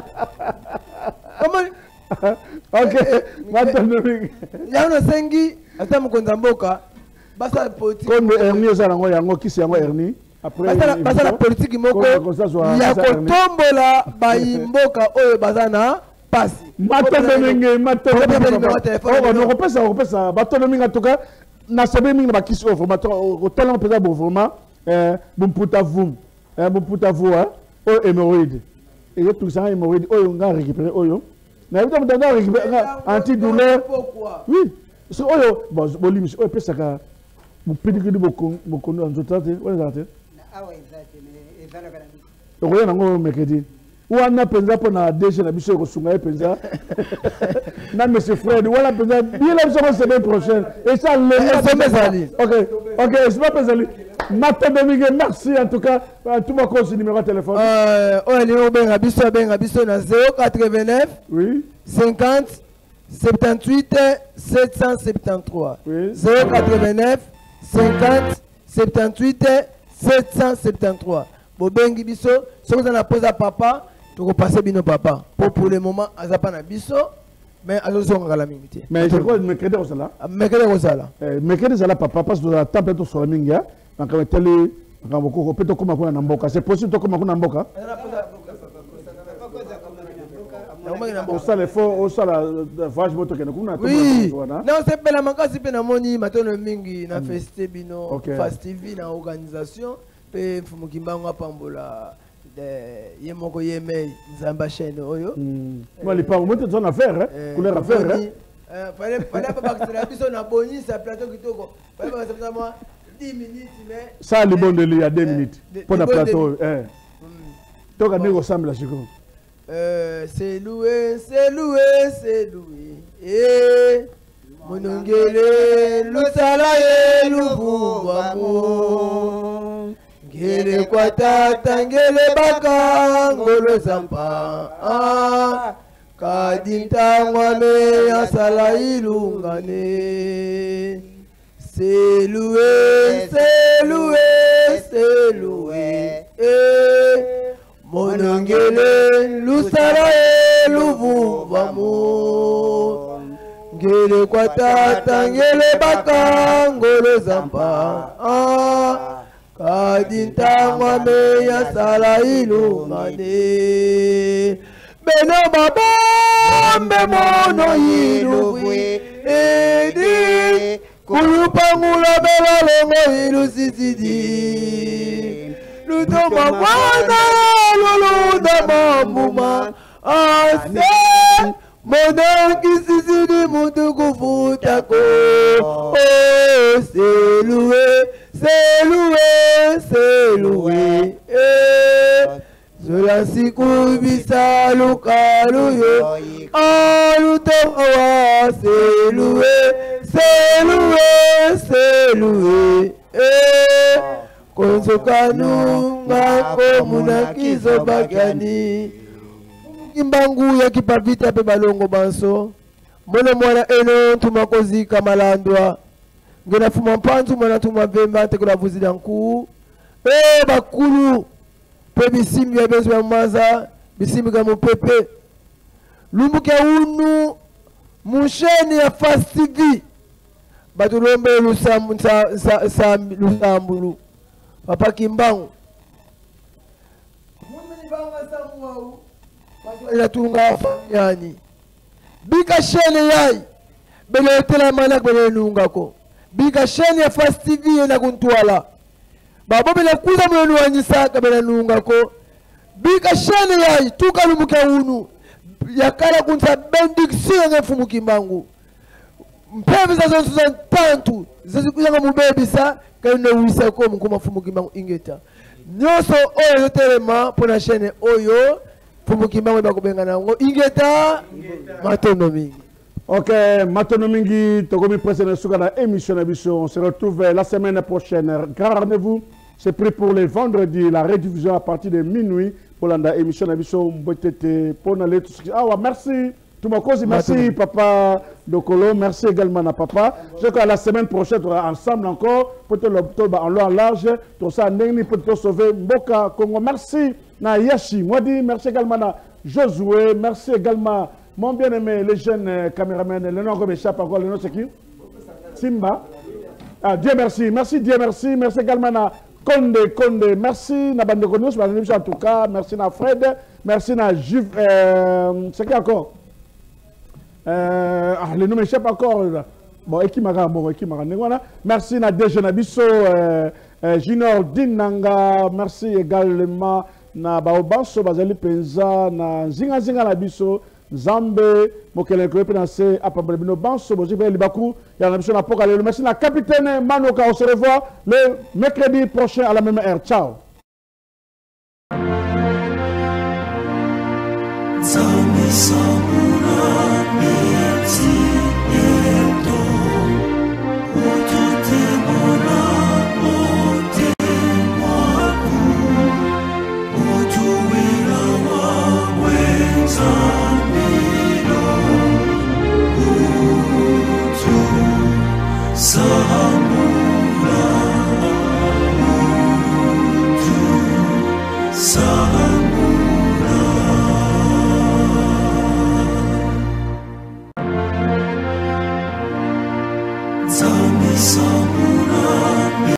Comment? OK. Maintenant ya na sengi ata mukonza mboka basa politique. Comme Ernie za ngo yango kisi yango Ernie. Après basa la politique moko ya kotombola bayimboka oyo bazana pasi. Matende mingi matende mingi. On repesa on repesa batono mingi en tout cas na sabe mingi ba kisi offre mato hôtel on pesa bon vraiment euh bumputa vum. Euh bumputa voa o hémorroïde. Et yo tout ça hémorroïde oyo nga récupérer oyo. Na yo tanda récupérer antidouleur. Oui. So oyo bon bolimi oyo pesa ka bupidiki boko boko ndo nzotate wala zate. Awa exactly ezala kana okoya nango mekedi wana penza pona déchet na biso ko sunga penza na monsieur Fred wala penza bien la biso semaine prochaine et ça le OK OK c'est pas pesali Matembe mingi merci en tout cas tout ma cause numéro de téléphone euh oh le benga biso benga biso na zéro quatre-vingt-neuf oui cinquante soixante-dix-huit sept cent soixante-treize oui zéro quatre-vingt-neuf cinquante soixante-dix-huit sept cent soixante-treize bobengi biso soki za na posa papa toko passer bino papa pour pour le moment azapa na biso mais azozonga la mingi te mais je crois mercredi au sala mercredi au sala eh mercredi sala papa parce que la table to sur la mingi ya donc tele ngambo ko peut to koma kuna na mboka c'est possible to koma kuna mboka au sala faut au sala voyage moto ke kuna oui non c'est bela makasi pe na moni matono mingi na feste bino festivi na organisation pe mfumukimbango apambola de yemoko yeme nzamba chaîne oyo moi les pas monter ton affaire hein couleur affaire hein euh fallait fallait pas que la biso na boni sa plateau kitoko fallait pas ça moi dix minutes mais ça le bon de il y a deux minutes pour la plateau hein donc on ressemble là chico euh c'est loué c'est loué c'est loué eh monongele lusala ye lubuwa mo ngele kwa tata ngele baka ngolo zampa ah kadinta ngwame ya sala ilungane c'est loué c'est loué c'est loué eh monongele lusala ye lubuwa mo ngele kwa tata ngele baka ngolo zampa ah kadinta ngwame ya sala ilungane beno babambe mono yilubwe edi kulupangula bela longo ilusisidi lutoma mwana lulunda mambuma ase mono kisisidi muntu kufutako oh c'est loué c'est loué c'est loué eh zola siku bisa lukalu yo alutowa c'est loué c'est loué c'est loué eh Konzokanu ngako munakizo bakyani. Kimbangu ya kipavita pe balongo banso. Mwana mwana eno tumakozi kamalandwa. Ngena fuma mpanzu mwana tumavemba tekula vuzida nkuu. Eh bakulu. Pe bisimbi ya bezo ya maza. Bisimbi kama pepe. Lumbuke unu. Musheni ya Fast T V. Batulombe lusambu sa, sa, sa, lusambulu. Papa Kimbangu. Mumini banga samu wau. Batulombe tunga yani. Bika sheni yai. Bele hotela manak bele nungako. Bika sheni ya Fast T V na kuntuala. Babo bele kuza mwenu wanyisaka bele nungako. Bika sheni yai. Tuka lumbuke unu. Yakala kunsa bendiction ya Fumu Kimbangu. Mpevi za zonsu za tantu. Zazi kuyanga mubebisa. Kayune uisa ko mkuma Fumu Kimbangu ingeta. Nyoso oyo telema pona shene oyo. Fumu Kimbangu iba kubenga na ngo. Ingeta. Matono mingi. Ok, Matono mingi. Togomi presene suka na émission na biso. On se retrouve la semaine prochaine. Grand rendez-vous. C'est pris pour les vendredis. La rediffusion à partir de minuit. Pour l'émission de l'émission, merci. Tout le monde, merci papa Dokolo, merci également à papa. Je crois que la semaine prochaine, on sera ensemble encore. Peut-être en long large, tout ça, peut sauver Mboka Congo. Merci na Yashi, moi dit merci également à Josué, merci également mon bien-aimé, les jeunes caméramans, le nom comme échappe encore, le nom c'est qui? Simba. Ah, Dieu merci, merci Dieu merci, merci également à Konde, Konde, merci na bande de en tout cas, merci na Fred, merci na Juve, euh, c'est qui encore? Euh, ah, le nom m'échappe encore. Bon, Ekimara, bon, Ekimara, merci na Dejenabiso, euh, euh, Junior Dinanga, merci également na Baobanso, Bazali Penza, na Zinga Zinga Nabiso, Zambe, Mokele Koepinase, Apabelino Banso, Bozibe Libaku, Yanabiso Napokale, merci na Capitaine Manoka, on se revoit le mercredi prochain à la même heure. Ciao. Samura